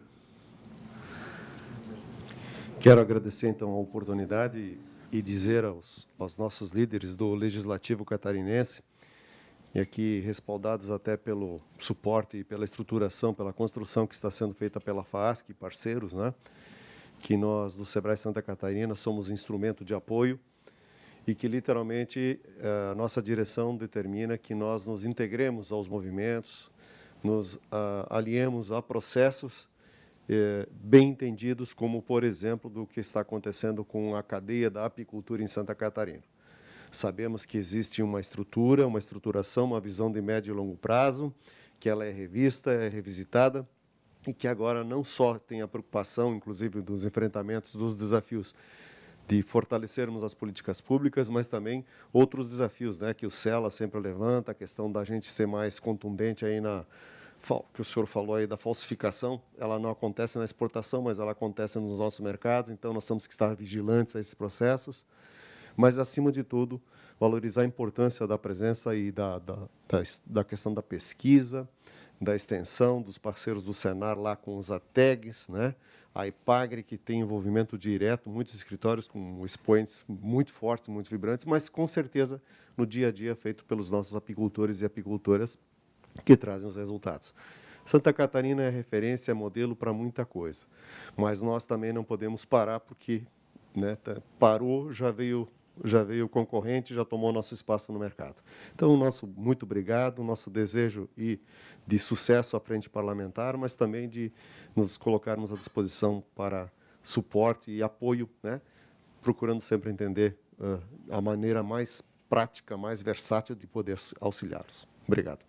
Quero agradecer, então, a oportunidade e dizer aos, aos nossos líderes do Legislativo catarinense, e aqui respaldados até pelo suporte e pela estruturação, pela construção que está sendo feita pela FAASC e parceiros, né, que nós, do Sebrae Santa Catarina, somos instrumento de apoio e que, literalmente, a nossa direção determina que nós nos integremos aos movimentos, nos uh, aliemos a processos eh, bem entendidos, como, por exemplo, do que está acontecendo com a cadeia da apicultura em Santa Catarina. Sabemos que existe uma estrutura, uma estruturação, uma visão de médio e longo prazo, que ela é revista, é revisitada, e que agora não só tem a preocupação, inclusive, dos enfrentamentos, dos desafios de fortalecermos as políticas públicas, mas também outros desafios, né, que o Cela sempre levanta, a questão da gente ser mais contundente aí na que o senhor falou aí da falsificação. Ela não acontece na exportação, mas ela acontece nos nossos mercados, então nós temos que estar vigilantes a esses processos, mas, acima de tudo, valorizar a importância da presença e da, da, da, da questão da pesquisa, da extensão, dos parceiros do Senar lá com os ATEGs, né? A IPAGRE, que tem envolvimento direto, muitos escritórios com expoentes muito fortes, muito vibrantes, mas com certeza no dia a dia feito pelos nossos apicultores e apicultoras que trazem os resultados. Santa Catarina é referência, é modelo para muita coisa, mas nós também não podemos parar porque, né, parou, já veio, já veio o concorrente, já tomou nosso espaço no mercado. Então, nosso muito obrigado, nosso desejo e de sucesso à frente parlamentar, mas também de nos colocarmos à disposição para suporte e apoio, né, procurando sempre entender uh, a maneira mais prática, mais versátil de poder auxiliá-los. Obrigado.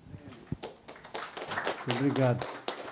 Obrigado.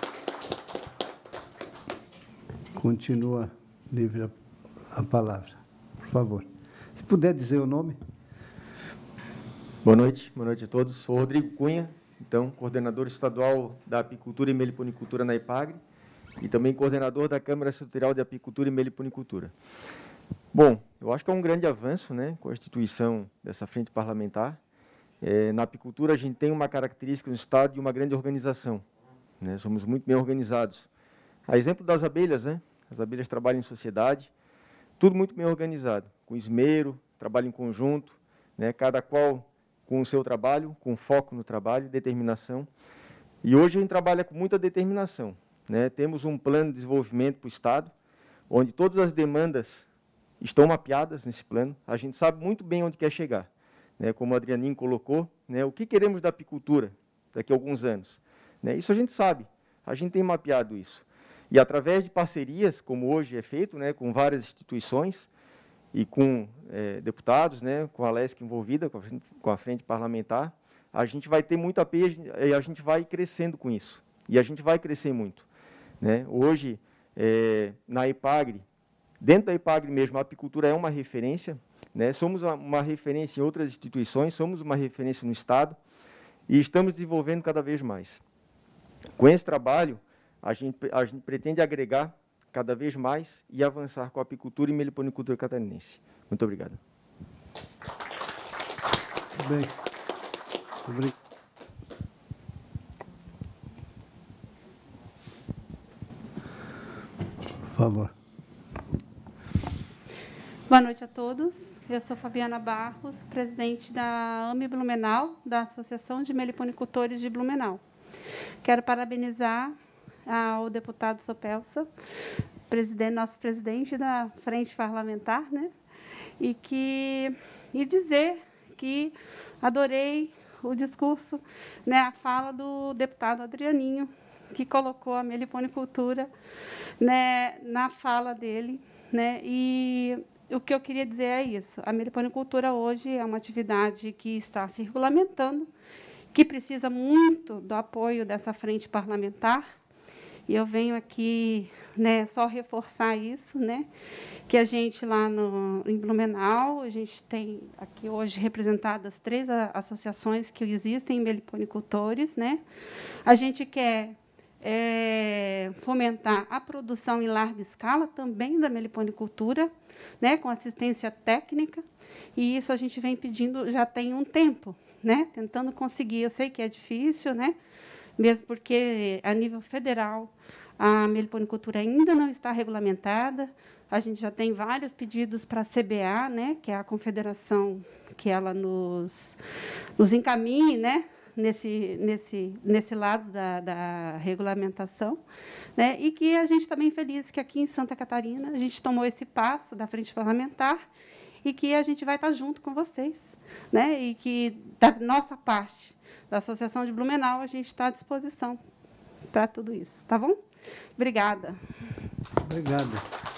Continua livre a, a palavra, por favor. Se puder dizer o nome. Boa noite, boa noite a todos. Sou Rodrigo Cunha, então, coordenador estadual da Apicultura e Meliponicultura na IPAGRE e também coordenador da Câmara Setorial de Apicultura e Meliponicultura. Bom, eu acho que é um grande avanço, né, com a instituição dessa frente parlamentar. É, na apicultura, a gente tem uma característica no Estado de uma grande organização, né, somos muito bem organizados. A exemplo das abelhas, né, as abelhas trabalham em sociedade, tudo muito bem organizado, com esmero, trabalho em conjunto, né, cada qual com o seu trabalho, com foco no trabalho, determinação. E hoje a gente trabalha com muita determinação, né? Temos um plano de desenvolvimento para o Estado, onde todas as demandas estão mapeadas nesse plano. A gente sabe muito bem onde quer chegar, né? Como o Adrianinho colocou, né? O que queremos da apicultura daqui a alguns anos, né? Isso a gente sabe, a gente tem mapeado isso. E através de parcerias, como hoje é feito, né, com várias instituições, e com é, deputados, né, com a Lesc envolvida, com a, com a frente parlamentar, a gente vai ter muito apoio e a gente vai crescendo com isso. E a gente vai crescer muito, né? Hoje, é, na IPAGRE, dentro da IPAGRE mesmo, a apicultura é uma referência, né? Somos uma, uma referência em outras instituições, somos uma referência no Estado e estamos desenvolvendo cada vez mais. Com esse trabalho, a gente, a gente pretende agregar cada vez mais e avançar com a apicultura e meliponicultura catarinense. Muito obrigado. Bem, obrigado. Por favor. Boa noite a todos. Eu sou Fabiana Barros, presidente da AME Blumenau, da Associação de Meliponicultores de Blumenau. Quero parabenizar ao deputado Sopelsa, presidente, nosso presidente da frente parlamentar, né? E que e dizer que adorei o discurso, né, a fala do deputado Adrianinho, que colocou a meliponicultura, né, na fala dele, né? E o que eu queria dizer é isso: a meliponicultura hoje é uma atividade que está se regulamentando, que precisa muito do apoio dessa frente parlamentar. E eu venho aqui, né, só reforçar isso, né, que a gente lá no, em Blumenau, a gente tem aqui hoje representadas três associações que existem em meliponicultores, né. A gente quer é, fomentar a produção em larga escala também da meliponicultura, né, com assistência técnica, e isso a gente vem pedindo já tem um tempo, né, tentando conseguir. Eu sei que é difícil, né, mesmo porque, a nível federal, a meliponicultura ainda não está regulamentada. A gente já tem vários pedidos para a C B A, né, que é a confederação que ela nos, nos encaminhe, né, nesse, nesse, nesse lado da, da regulamentação, né, e que a gente está bem feliz que aqui em Santa Catarina a gente tomou esse passo da frente parlamentar e que a gente vai estar junto com vocês, né, e que, da nossa parte, da Associação de Blumenau, a gente está à disposição para tudo isso. Tá bom? Obrigada. Obrigado.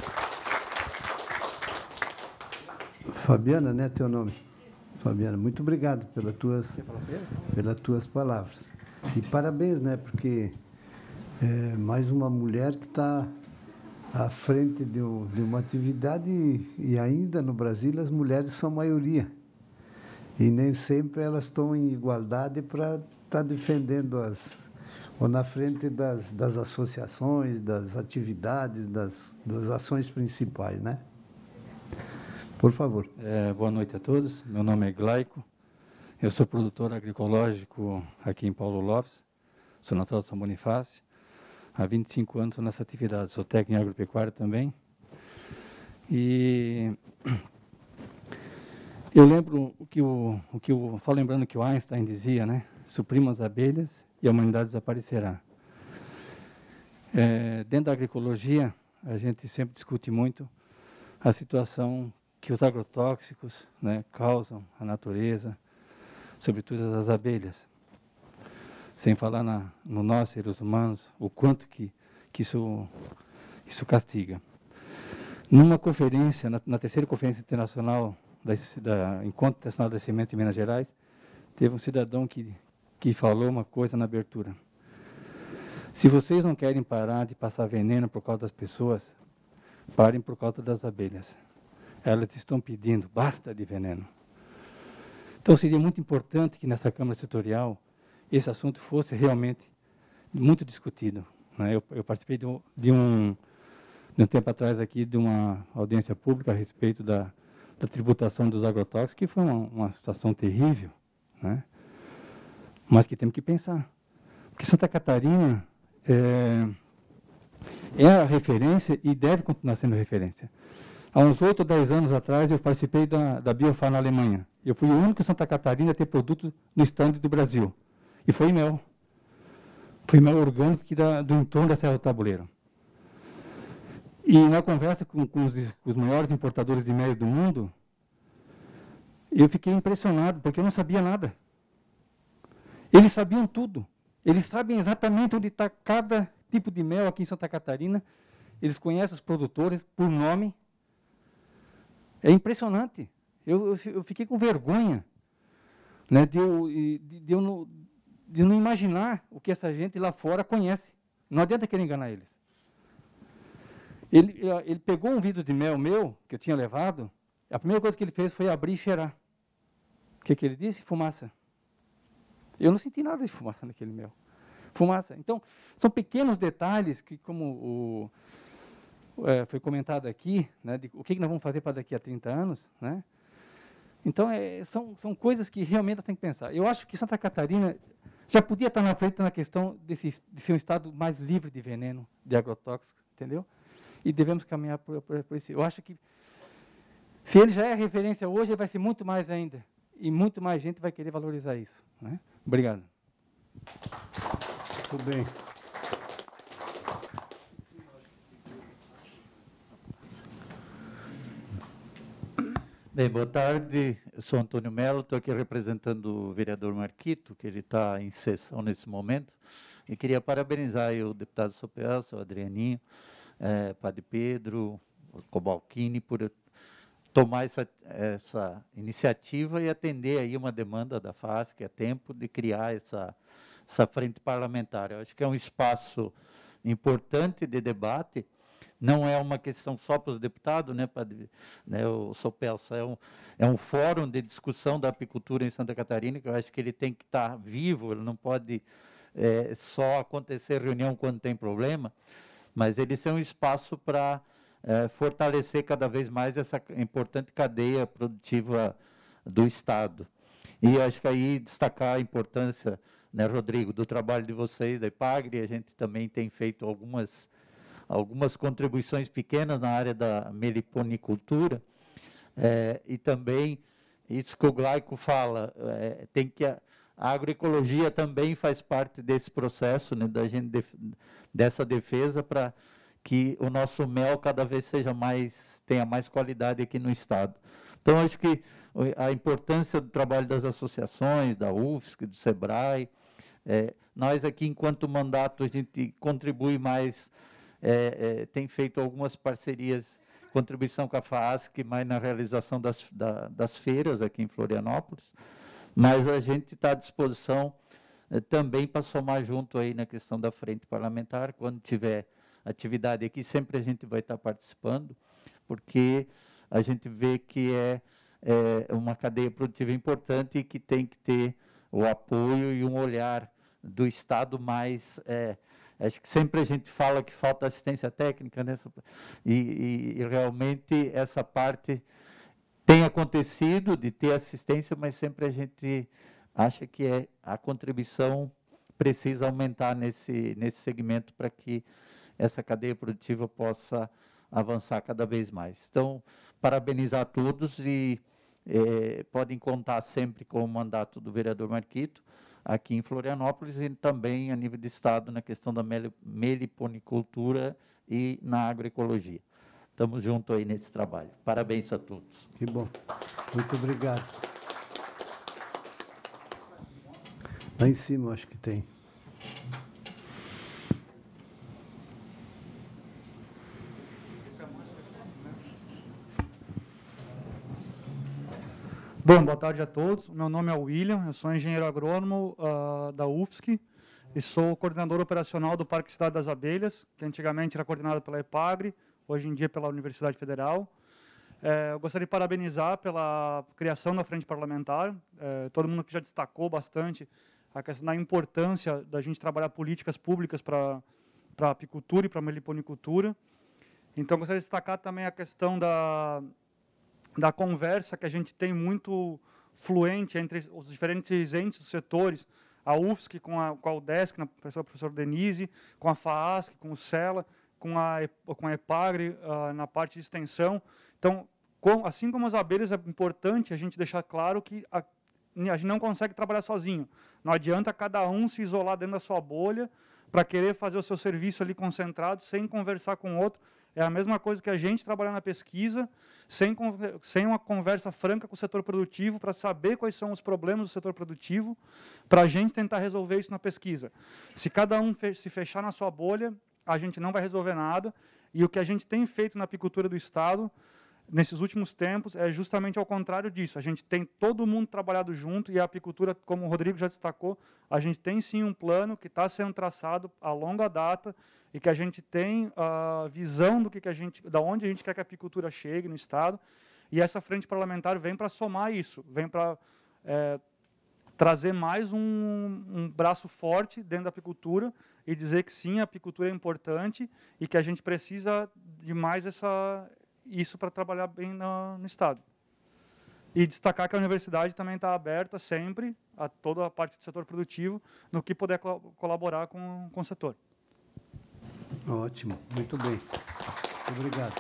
Fabiana, né, teu nome? Fabiana, muito obrigado pelas tuas, pelas tuas palavras. E parabéns, né, porque é mais uma mulher que está à frente de, um, de uma atividade e, e ainda no Brasil as mulheres são a maioria. E nem sempre elas estão em igualdade para estar defendendo as, ou na frente das, das associações, das atividades, das, das ações principais, né? Por favor. É, boa noite a todos. Meu nome é Glaico. Eu sou produtor agroecológico aqui em Paulo Lopes. sou natural de São Bonifácio, há vinte e cinco anos estou nessa atividade, sou técnico em agropecuária também. E eu lembro o que o, o que o, só lembrando que o Einstein dizia, né? Suprimam as abelhas e a humanidade desaparecerá. É, dentro da agroecologia, a gente sempre discute muito a situação que os agrotóxicos, né, causam à natureza, sobretudo as abelhas. Sem falar na, no nós, seres humanos, o quanto que, que isso, isso castiga. Numa conferência, na, na terceira conferência internacional, da, da Encontro Internacional das Sementes em Minas Gerais, teve um cidadão que, que falou uma coisa na abertura. Se vocês não querem parar de passar veneno por causa das pessoas, parem por causa das abelhas. Elas estão pedindo, basta de veneno. Então, seria muito importante que nessa Câmara Setorial esse assunto fosse realmente muito discutido, né? Eu, eu participei de um, de, um, de um tempo atrás aqui de uma audiência pública a respeito da, da tributação dos agrotóxicos, que foi uma, uma situação terrível, né? Mas que temos que pensar. Porque Santa Catarina é, é a referência e deve continuar sendo referência. Há uns oito ou dez anos atrás, eu participei da, da Biofar na Alemanha. Eu fui o único Santa Catarina a ter produto no estande do Brasil. E foi mel. Foi mel orgânico que dá, do entorno da Serra do Tabuleiro. E na conversa com, com, os, com os maiores importadores de mel do mundo, eu fiquei impressionado, porque eu não sabia nada. Eles sabiam tudo. Eles sabem exatamente onde está cada tipo de mel aqui em Santa Catarina. Eles conhecem os produtores por nome. É impressionante. Eu, eu, eu fiquei com vergonha, né, de, eu, de, de, eu não, de eu não imaginar o que essa gente lá fora conhece. Não adianta querer enganar eles. Ele, ele pegou um vidro de mel meu, que eu tinha levado, a primeira coisa que ele fez foi abrir e cheirar. O que, que ele disse? Fumaça. Eu não senti nada de fumaça naquele mel. Fumaça. Então, são pequenos detalhes que, como o, é, foi comentado aqui, né, de, o que, que nós vamos fazer para daqui a trinta anos, né? Então, é, são, são coisas que realmente nós temos que pensar. Eu acho que Santa Catarina já podia estar na frente na questão desse, de ser um estado mais livre de veneno, de agrotóxicos, entendeu? E devemos caminhar por, por, por isso. Eu acho que, se ele já é referência hoje, ele vai ser muito mais ainda. E muito mais gente vai querer valorizar isso, né? Obrigado. Muito bem. Bem, boa tarde. Eu sou Antônio Melo, estou aqui representando o vereador Marquito, que ele está em sessão nesse momento, e queria parabenizar aí o deputado Sopelsa, o Adrianinho, eh, Padre Pedro, o Cobalcini, por tomar essa, essa iniciativa e atender aí uma demanda da FASC, que é tempo de criar essa, essa frente parlamentar. Eu acho que é um espaço importante de debate. Não é uma questão só para os deputados, né, padre, né, o Sopelsa, é um, é um fórum de discussão da apicultura em Santa Catarina, que eu acho que ele tem que estar vivo, ele não pode é, só acontecer reunião quando tem problema, mas ele ser um espaço para é, fortalecer cada vez mais essa importante cadeia produtiva do Estado. E acho que aí destacar a importância, né, Rodrigo, do trabalho de vocês, da IPAGRE. A gente também tem feito algumas algumas contribuições pequenas na área da meliponicultura, é, e também isso que o Glaico fala, é, tem que a, a agroecologia também faz parte desse processo, né, da gente def, dessa defesa para que o nosso mel cada vez seja mais, tenha mais qualidade aqui no estado. Então, acho que a importância do trabalho das associações, da U F S C, do SEBRAE, é, nós aqui, enquanto mandato, a gente contribui mais. É, é, tem feito algumas parcerias, contribuição com a FASC, mais na realização das, da, das feiras aqui em Florianópolis, mas a gente está à disposição é, também para somar junto aí na questão da frente parlamentar. Quando tiver atividade aqui, sempre a gente vai estar participando, porque a gente vê que é, é uma cadeia produtiva importante e que tem que ter o apoio e um olhar do Estado mais... É, acho que sempre a gente fala que falta assistência técnica, né? E, e, e realmente essa parte tem acontecido de ter assistência, mas sempre a gente acha que é a contribuição precisa aumentar nesse, nesse segmento para que essa cadeia produtiva possa avançar cada vez mais. Então, parabenizar a todos e eh, podem contar sempre com o mandato do vereador Marquito, aqui em Florianópolis e também a nível de Estado na questão da meliponicultura e na agroecologia. Estamos juntos aí nesse trabalho. Parabéns a todos. Que bom. Muito obrigado. Lá em cima, acho que tem. Bom, boa tarde a todos. Meu nome é William, eu sou engenheiro agrônomo uh, da U F S C e sou coordenador operacional do Parque Cidade das Abelhas, que antigamente era coordenado pela EPAGRE, hoje em dia pela Universidade Federal. É, eu gostaria de parabenizar pela criação da Frente Parlamentar, é, todo mundo que já destacou bastante a questão da importância da gente trabalhar políticas públicas para a apicultura e para a meliponicultura. Então, gostaria de destacar também a questão da... da conversa que a gente tem muito fluente entre os diferentes entes dos setores, a U F S C com a, com a UDESC, na professora, professora Denise, com a FAASC, com o SELA, com a, com a EPAGRE uh, na parte de extensão. Então, com, assim como as abelhas, é importante a gente deixar claro que a, a gente não consegue trabalhar sozinho. Não adianta cada um se isolar dentro da sua bolha para querer fazer o seu serviço ali concentrado, sem conversar com o outro. É a mesma coisa que a gente trabalhar na pesquisa, sem, sem uma conversa franca com o setor produtivo, para saber quais são os problemas do setor produtivo, para a gente tentar resolver isso na pesquisa. Se cada um fe se fechar na sua bolha, a gente não vai resolver nada, e o que a gente tem feito na apicultura do Estado, nesses últimos tempos, é justamente ao contrário disso. A gente tem todo mundo trabalhado junto, e a apicultura, como o Rodrigo já destacou, a gente tem sim um plano que está sendo traçado a longa data, e que a gente tem a visão do que, que a gente, da onde a gente quer que a apicultura chegue no Estado, e essa frente parlamentar vem para somar isso, vem para é, trazer mais um, um braço forte dentro da apicultura e dizer que sim, a apicultura é importante e que a gente precisa de mais essa, isso para trabalhar bem no, no Estado. E destacar que a universidade também está aberta sempre a toda a parte do setor produtivo, no que puder co colaborar com, com o setor. Ótimo, muito bem. Muito obrigado.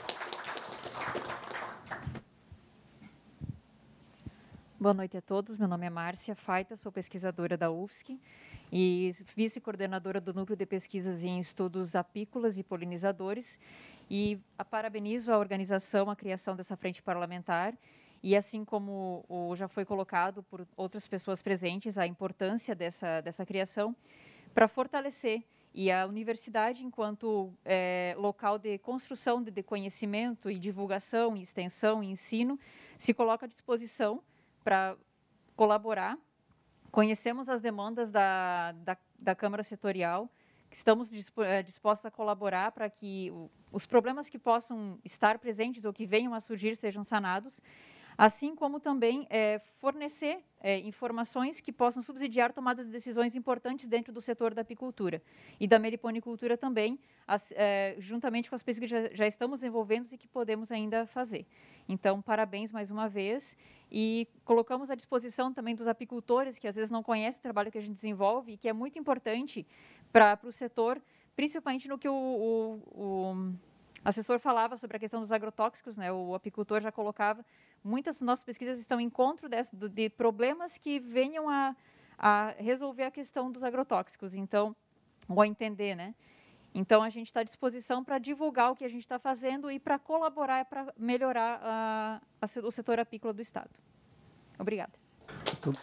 Boa noite a todos. Meu nome é Márcia Faita, sou pesquisadora da U F S C e vice-coordenadora do Núcleo de Pesquisas em Estudos Apícolas e Polinizadores. E a parabenizo a organização, a criação dessa frente parlamentar e, assim como o, já foi colocado por outras pessoas presentes, a importância dessa, dessa criação para fortalecer. E a universidade, enquanto é, local de construção de, de conhecimento e divulgação, e extensão e ensino, se coloca à disposição para colaborar. Conhecemos as demandas da, da, da Câmara Setorial, estamos dispo, é, dispostos a colaborar para que o, os problemas que possam estar presentes ou que venham a surgir sejam sanados, assim como também é, fornecer é, informações que possam subsidiar tomadas de decisões importantes dentro do setor da apicultura e da meliponicultura também, as, é, juntamente com as pesquisas que já, já estamos desenvolvendo e que podemos ainda fazer. Então, parabéns mais uma vez e colocamos à disposição também dos apicultores que às vezes não conhecem o trabalho que a gente desenvolve e que é muito importante para o setor, principalmente no que o, o, o assessor falava sobre a questão dos agrotóxicos, né? O apicultor já colocava, muitas das nossas pesquisas estão em encontro desse, de problemas que venham a, a resolver a questão dos agrotóxicos, então, ou a entender, né? Então, a gente está à disposição para divulgar o que a gente está fazendo e para colaborar para melhorar a, a, o setor apícola do Estado. Obrigada. Muito,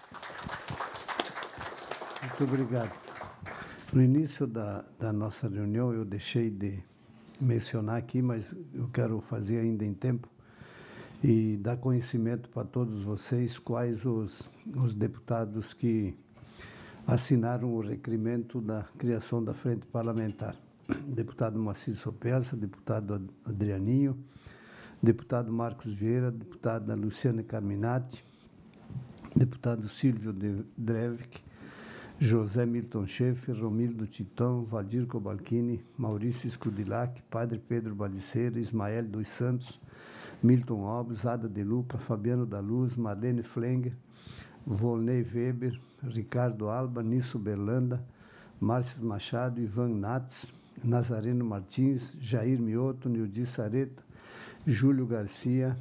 muito obrigado. No início da, da nossa reunião, eu deixei de mencionar aqui, mas eu quero fazer ainda em tempo e dar conhecimento para todos vocês quais os, os deputados que assinaram o requerimento da criação da Frente Parlamentar. Deputado Moacir Sopeça, deputado Adrianinho, deputado Marcos Vieira, deputada Luciana Carminati, deputado Silvio Drevik, José Milton Schaeffer, Romildo Titão, Valdir Cobalcini, Maurício Scudilac, Padre Pedro Baliceira, Ismael dos Santos, Milton Obres, Ada de Luca, Fabiano da Luz, Marlene Flenger, Volney Weber, Ricardo Alba, Nisso Berlanda, Márcio Machado, Ivan Nats, Nazareno Martins, Jair Mioto, Nildi Sareta, Júlio Garcia,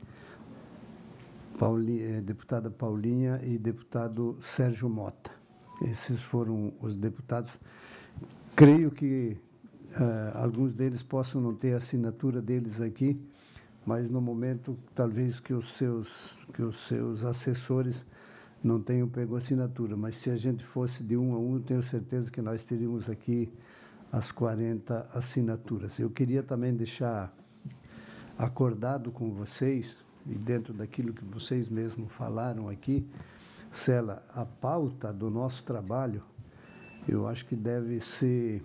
Pauli, eh, deputada Paulinha e deputado Sérgio Mota. Esses foram os deputados. Creio que eh, alguns deles possam não ter a assinatura deles aqui, mas no momento talvez que os seus, que os seus assessores não tenham pego assinatura, mas se a gente fosse de um a um, tenho certeza que nós teríamos aqui as quarenta assinaturas. Eu queria também deixar acordado com vocês, e dentro daquilo que vocês mesmos falaram aqui, Cela, a pauta do nosso trabalho, eu acho que deve ser,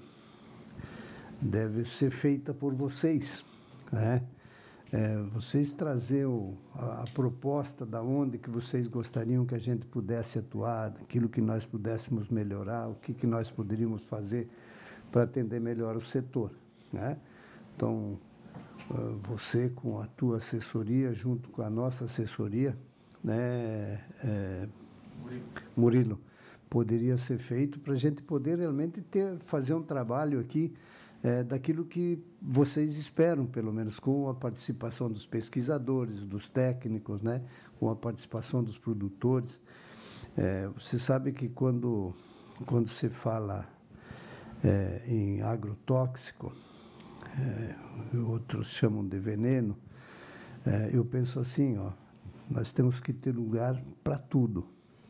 deve ser feita por vocês, né? É, vocês trazer o, a, a proposta da onde que vocês gostariam que a gente pudesse atuar, aquilo que nós pudéssemos melhorar, o que, que nós poderíamos fazer para atender melhor o setor, né? Então, uh, você com a tua assessoria, junto com a nossa assessoria, né, é, Murilo, poderia ser feito para a gente poder realmente ter, fazer um trabalho aqui É, daquilo que vocês esperam, pelo menos com a participação dos pesquisadores, dos técnicos, né, com a participação dos produtores. É, você sabe que quando, quando se fala é, em agrotóxico, é, outros chamam de veneno, é, eu penso assim, ó, nós temos que ter lugar para tudo,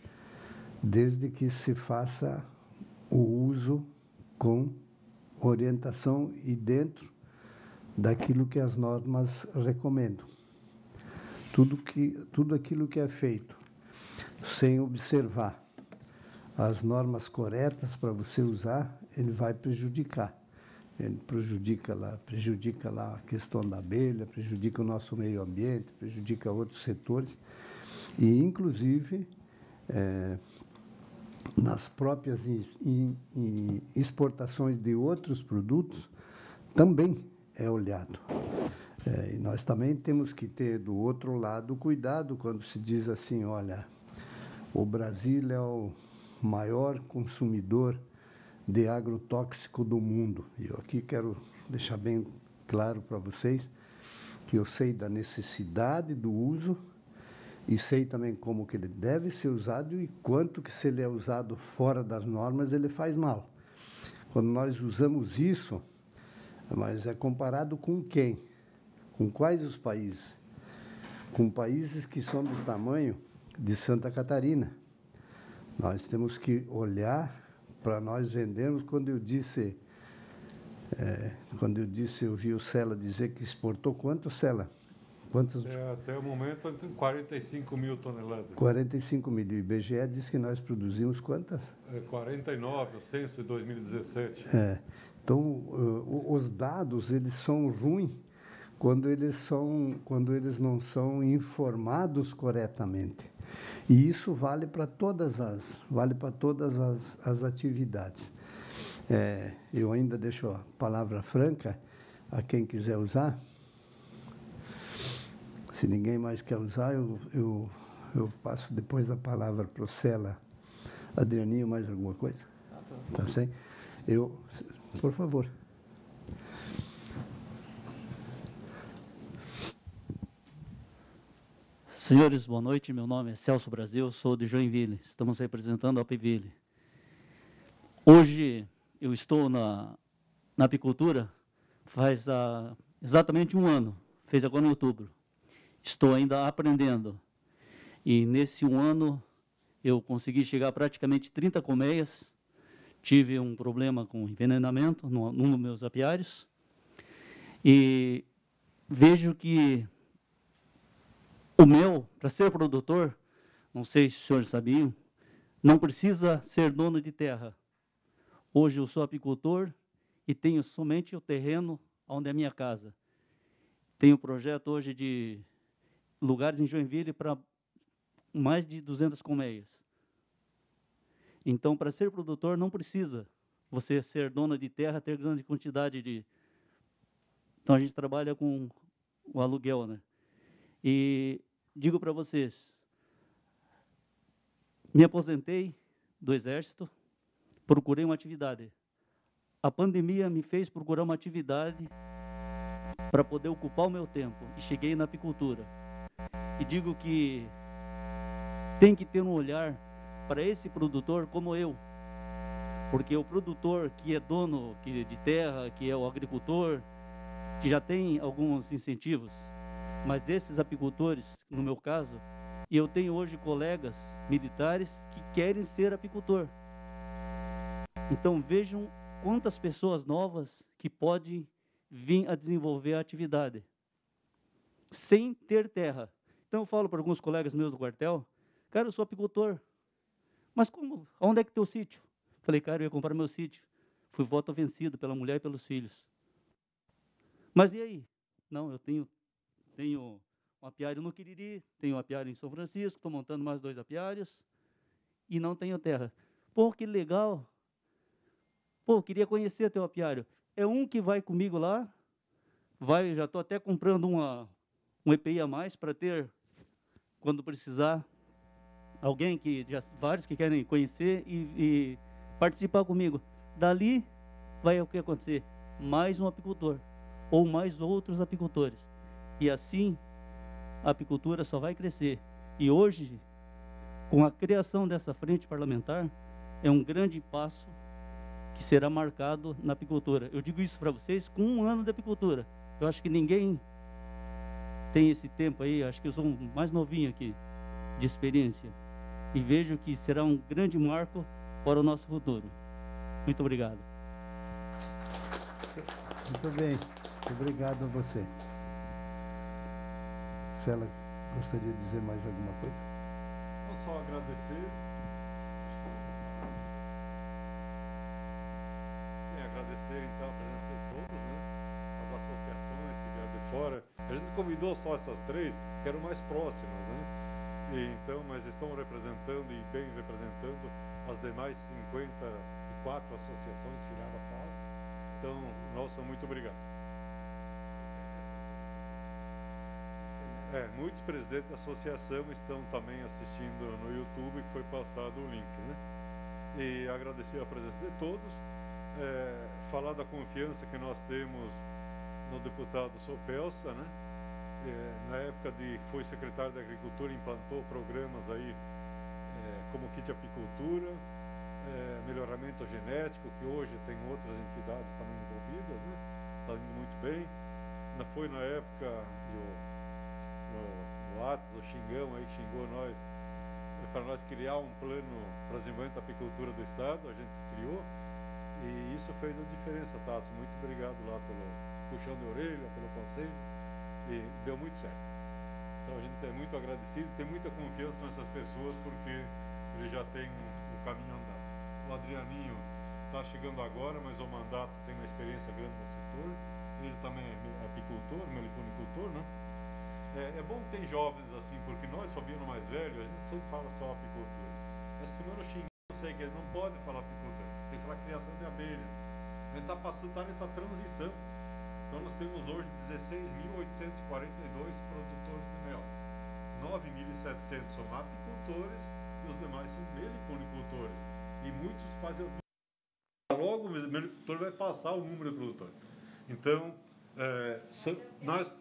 desde que se faça o uso com orientação e dentro daquilo que as normas recomendam. Tudo, que, tudo aquilo que é feito sem observar as normas corretas para você usar, ele vai prejudicar. Ele prejudica lá, prejudica lá a questão da abelha, prejudica o nosso meio ambiente, prejudica outros setores e, inclusive, é, nas próprias exportações de outros produtos, também é olhado. É, e nós também temos que ter, do outro lado, cuidado quando se diz assim, olha, o Brasil é o maior consumidor de agrotóxico do mundo. E eu aqui quero deixar bem claro para vocês que eu sei da necessidade do uso e sei também como que ele deve ser usado e quanto que, se ele é usado fora das normas, ele faz mal. Quando nós usamos isso, mas é comparado com quem? Com quais os países? Com países que são do tamanho de Santa Catarina. Nós temos que olhar para nós vendermos. Quando eu disse, é, quando eu disse, eu vi o Cela dizer que exportou quanto, Cela? Quantos? É, até o momento, quarenta e cinco mil toneladas. quarenta e cinco mil. O I B G E diz que nós produzimos quantas? É, quarenta e nove, o censo de dois mil e dezessete. É. Então, uh, os dados, eles são ruins quando eles, são, quando eles não são informados corretamente. E isso vale para todas as, vale para todas as, as atividades. É, eu ainda deixo a palavra franca a quem quiser usar. Se ninguém mais quer usar, eu, eu, eu passo depois a palavra para o Cela. Adrianinho, mais alguma coisa? Tá sem? Eu, por favor. Senhores, boa noite. Meu nome é Celso Brasil, sou de Joinville. Estamos representando a Alphaville. Hoje eu estou na, na apicultura faz ah, exatamente um ano, fez agora em outubro. Estou ainda aprendendo. E nesse um ano eu consegui chegar a praticamente trinta colmeias. Tive um problema com envenenamento num, num dos meus apiários. E vejo que o mel, para ser produtor, não sei se os senhores sabiam, não precisa ser dono de terra. Hoje eu sou apicultor e tenho somente o terreno onde é a minha casa. Tenho projeto hoje de lugares em Joinville para mais de duzentas colmeias. Então, para ser produtor, não precisa você ser dona de terra, ter grande quantidade de... Então, a gente trabalha com o aluguel, né? E digo para vocês, me aposentei do Exército, procurei uma atividade. A pandemia me fez procurar uma atividade para poder ocupar o meu tempo, e cheguei na apicultura. E digo que tem que ter um olhar para esse produtor como eu, porque o produtor que é dono que, de terra, que é o agricultor, que já tem alguns incentivos, mas esses apicultores, no meu caso, e eu tenho hoje colegas militares que querem ser apicultor. Então vejam quantas pessoas novas que podem vir a desenvolver a atividade sem ter terra. Então eu falo para alguns colegas meus do quartel, cara, eu sou apicultor, mas como? Onde é que é teu sítio? Falei, cara, eu ia comprar meu sítio. Fui voto vencido pela mulher e pelos filhos. Mas e aí? Não, eu tenho, tenho um apiário no Quiriri, tenho um apiário em São Francisco, estou montando mais dois apiários e não tenho terra. Pô, que legal. Pô, queria conhecer teu apiário. É um que vai comigo lá, vai, já estou até comprando uma, um E P I a mais para ter, quando precisar, alguém que, já, vários que querem conhecer e, e participar comigo. Dali vai o que acontecer? Mais um apicultor, ou mais outros apicultores. E assim, a apicultura só vai crescer. E hoje, com a criação dessa frente parlamentar, é um grande passo que será marcado na apicultura. Eu digo isso para vocês com um ano de apicultura. Eu acho que ninguém tem esse tempo aí, acho que eu sou o mais novinho aqui, de experiência. E vejo que será um grande marco para o nosso futuro. Muito obrigado. Muito bem. Obrigado a você. Cela, gostaria de dizer mais alguma coisa? Vou só agradecer. E agradecer, então, a presença de todos, né? As associações que vieram de fora. A gente convidou só essas três, que eram mais próximas, né? E, então, mas estão representando e bem representando as demais cinquenta e quatro associações filiadas à F A S C. Então, nossa, muito obrigado. É, muitos presidentes da associação estão também assistindo no YouTube, que foi passado o link, né? E agradecer a presença de todos, é, falar da confiança que nós temos no deputado Sopelsa, né? É, na época de foi secretário da Agricultura, implantou programas aí é, como kit apicultura, é, melhoramento genético, que hoje tem outras entidades também envolvidas, né? Está indo muito bem. Foi na época do o Atos, o Xingão aí que xingou nós, para nós criar um plano para desenvolvimento da apicultura do Estado, a gente criou, e isso fez a diferença, Tatos. Muito obrigado lá pelo puxão de orelha, pelo conselho, e deu muito certo. Então a gente é muito agradecido, tem muita confiança nessas pessoas, porque ele já tem um, um caminho andado. O Adrianinho está chegando agora, mas o mandato tem uma experiência grande no setor, ele também é apicultor, meliponicultor, né? É, é bom ter jovens assim, porque nós, Fabiano mais velho, a gente sempre fala só apicultura. Essa semana eu xinguei, eu sei que eles não podem falar apicultura, tem que falar criação de abelha. A gente está passando, está nessa transição. Então nós temos hoje dezesseis mil oitocentos e quarenta e dois produtores de mel. nove mil e setecentos são apicultores e os demais são meliponicultores. E muitos fazem... Logo o melicultor vai passar o número de produtores. Então, é, nós...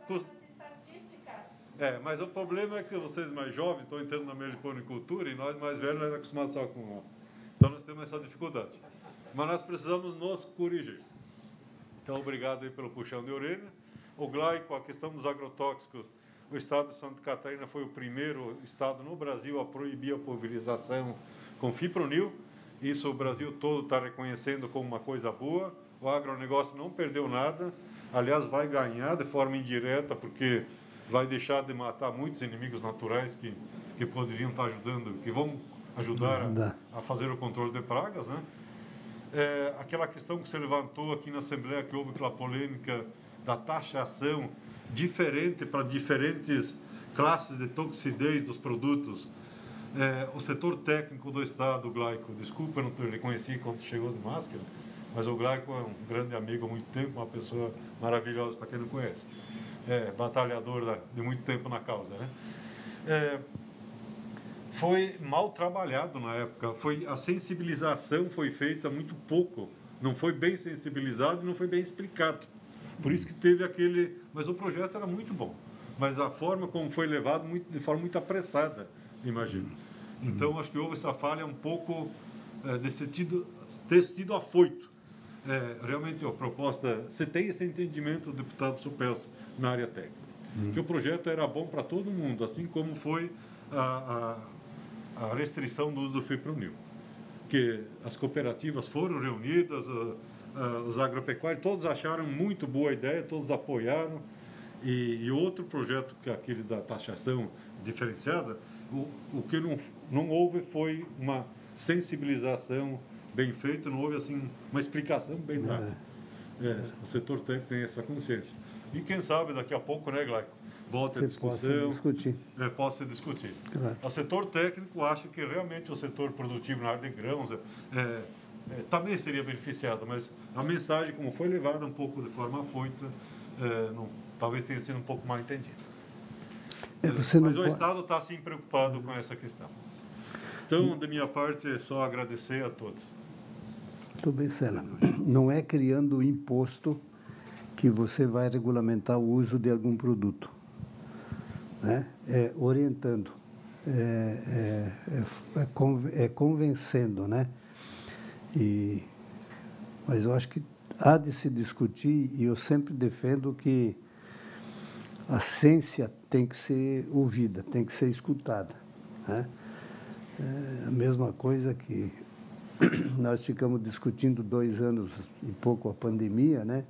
É, mas o problema é que vocês mais jovens estão entrando na meliponicultura e nós mais velhos não acostumados só com ó. Então nós temos essa dificuldade. Mas nós precisamos nos corrigir. Então, obrigado aí pelo puxão de orelha. O Glaico, a questão dos agrotóxicos, o estado de Santa Catarina foi o primeiro estado no Brasil a proibir a pulverização com fipronil. Isso o Brasil todo está reconhecendo como uma coisa boa. O agronegócio não perdeu nada. Aliás, vai ganhar de forma indireta, porque vai deixar de matar muitos inimigos naturais que, que poderiam estar ajudando, que vão ajudar a, a fazer o controle de pragas, né? É, aquela questão que você levantou aqui na Assembleia, que houve aquela polêmica da taxação diferente para diferentes classes de toxidez dos produtos. É, o setor técnico do Estado, o Glaico, desculpa, eu não lhe conheci quando chegou de máscara, mas o Glaico é um grande amigo há muito tempo, uma pessoa maravilhosa para quem não conhece. É, batalhador de muito tempo na causa, né? É, foi mal trabalhado na época. Foi, a sensibilização foi feita muito pouco. Não foi bem sensibilizado e não foi bem explicado. Por isso que teve aquele... Mas o projeto era muito bom. Mas a forma como foi levado, muito, de forma muito apressada, imagino. Então, acho que houve essa falha um pouco é, de sentido, ter sido afoito. É, realmente, a proposta... Você tem esse entendimento, deputado Sopelsa, na área técnica. Hum. Que o projeto era bom para todo mundo, assim como foi a, a, a restrição do uso do fipronil. Que as cooperativas foram reunidas, uh, uh, os agropecuários, todos acharam muito boa a ideia, todos apoiaram. E, e outro projeto, que é aquele da taxação diferenciada, o, o que não, não houve foi uma sensibilização bem feita, não houve assim, uma explicação bem dada. É, o setor técnico tem essa consciência. E quem sabe daqui a pouco, né, Glaico? Volta a discussão, discutir. É, possa ser discutido. Claro. O setor técnico acha que realmente o setor produtivo na área de grãos é, é, também seria beneficiado, mas a mensagem, como foi levada um pouco de forma afoita, é, não, talvez tenha sido um pouco mal entendida. É, mas o pode... Estado está sim preocupado com essa questão. Então, da minha parte, é só agradecer a todos. Muito bem, Cela. Não é criando imposto que você vai regulamentar o uso de algum produto. Né? É orientando, é, é, é, é, é convencendo, né? E, mas eu acho que há de se discutir, e eu sempre defendo que a ciência tem que ser ouvida, tem que ser escutada. Né? É a mesma coisa que nós ficamos discutindo dois anos e pouco a pandemia, né?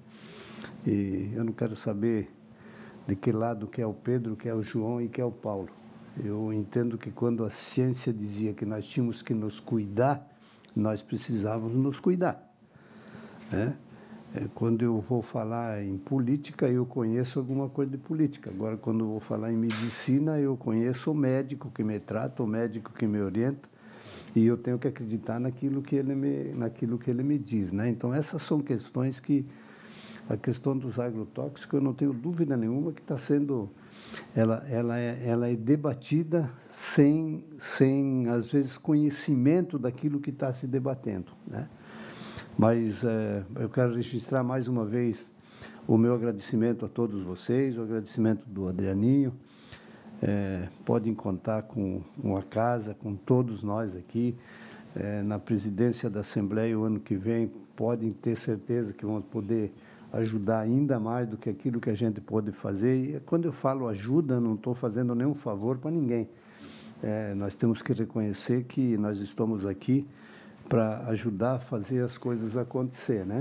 E eu não quero saber de que lado que é o Pedro, que é o João e que é o Paulo. Eu entendo que quando a ciência dizia que nós tínhamos que nos cuidar, nós precisávamos nos cuidar. Né? É, quando eu vou falar em política, eu conheço alguma coisa de política. Agora, quando eu vou falar em medicina, eu conheço o médico que me trata, o médico que me orienta, e eu tenho que acreditar naquilo que ele me, naquilo que ele me diz. Né? Então, essas são questões que... A questão dos agrotóxicos, eu não tenho dúvida nenhuma que está sendo... Ela, ela, é, ela é debatida sem, sem, às vezes, conhecimento daquilo que está se debatendo. Né? Mas é, eu quero registrar mais uma vez o meu agradecimento a todos vocês, o agradecimento do Adrianinho. É, podem contar com, com a casa, com todos nós aqui. É, na presidência da Assembleia, o ano que vem, podem ter certeza que vamos poder ajudar ainda mais do que aquilo que a gente pode fazer. E quando eu falo ajuda, não estou fazendo nenhum favor para ninguém. É, nós temos que reconhecer que nós estamos aqui para ajudar a fazer as coisas acontecer, né?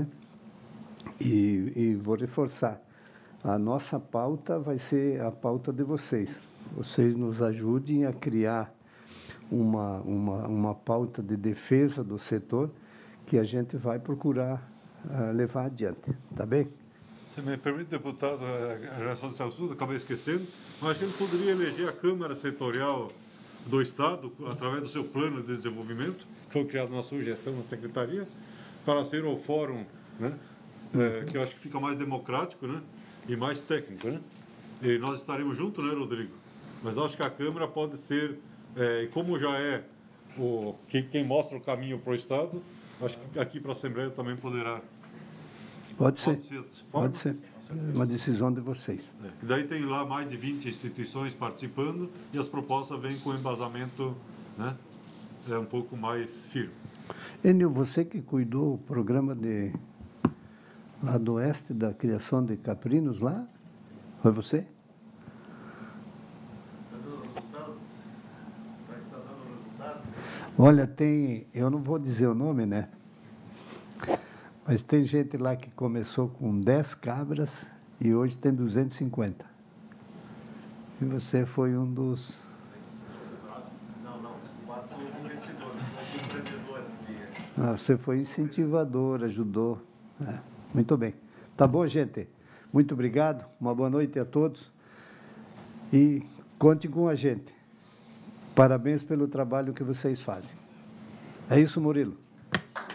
E, e vou reforçar, a nossa pauta vai ser a pauta de vocês. Vocês nos ajudem a criar uma, uma, uma pauta de defesa do setor que a gente vai procurar Uh, levar adiante, tá bem? Se me permite, deputado, a relação desse assunto, acabei esquecendo, mas acho que ele poderia eleger a Câmara Setorial do Estado, através do seu plano de desenvolvimento, que foi criado na sua gestão na Secretaria, para ser o fórum, né, é, que eu acho que fica mais democrático, né, e mais técnico, né? E nós estaremos juntos, né, Rodrigo? Mas eu acho que a Câmara pode ser, é, como já é o, quem, quem mostra o caminho para o Estado, acho que aqui para a Assembleia também poderá... Pode ser, pode ser, pode ser. É uma decisão de vocês. É, daí tem lá mais de vinte instituições participando e as propostas vêm com embasamento, né, é um pouco mais firme. Enio, você que cuidou do programa de, lá do oeste da criação de caprinos lá, foi você? Olha, tem, eu não vou dizer o nome, né? Mas tem gente lá que começou com dez cabras e hoje tem duzentos e cinquenta. E você foi um dos... Não, não, os quatro são os investidores, são os empreendedores. Ah, você foi incentivador, ajudou. É, muito bem. Tá bom, gente? Muito obrigado, uma boa noite a todos e contem com a gente. Parabéns pelo trabalho que vocês fazem. É isso, Murilo?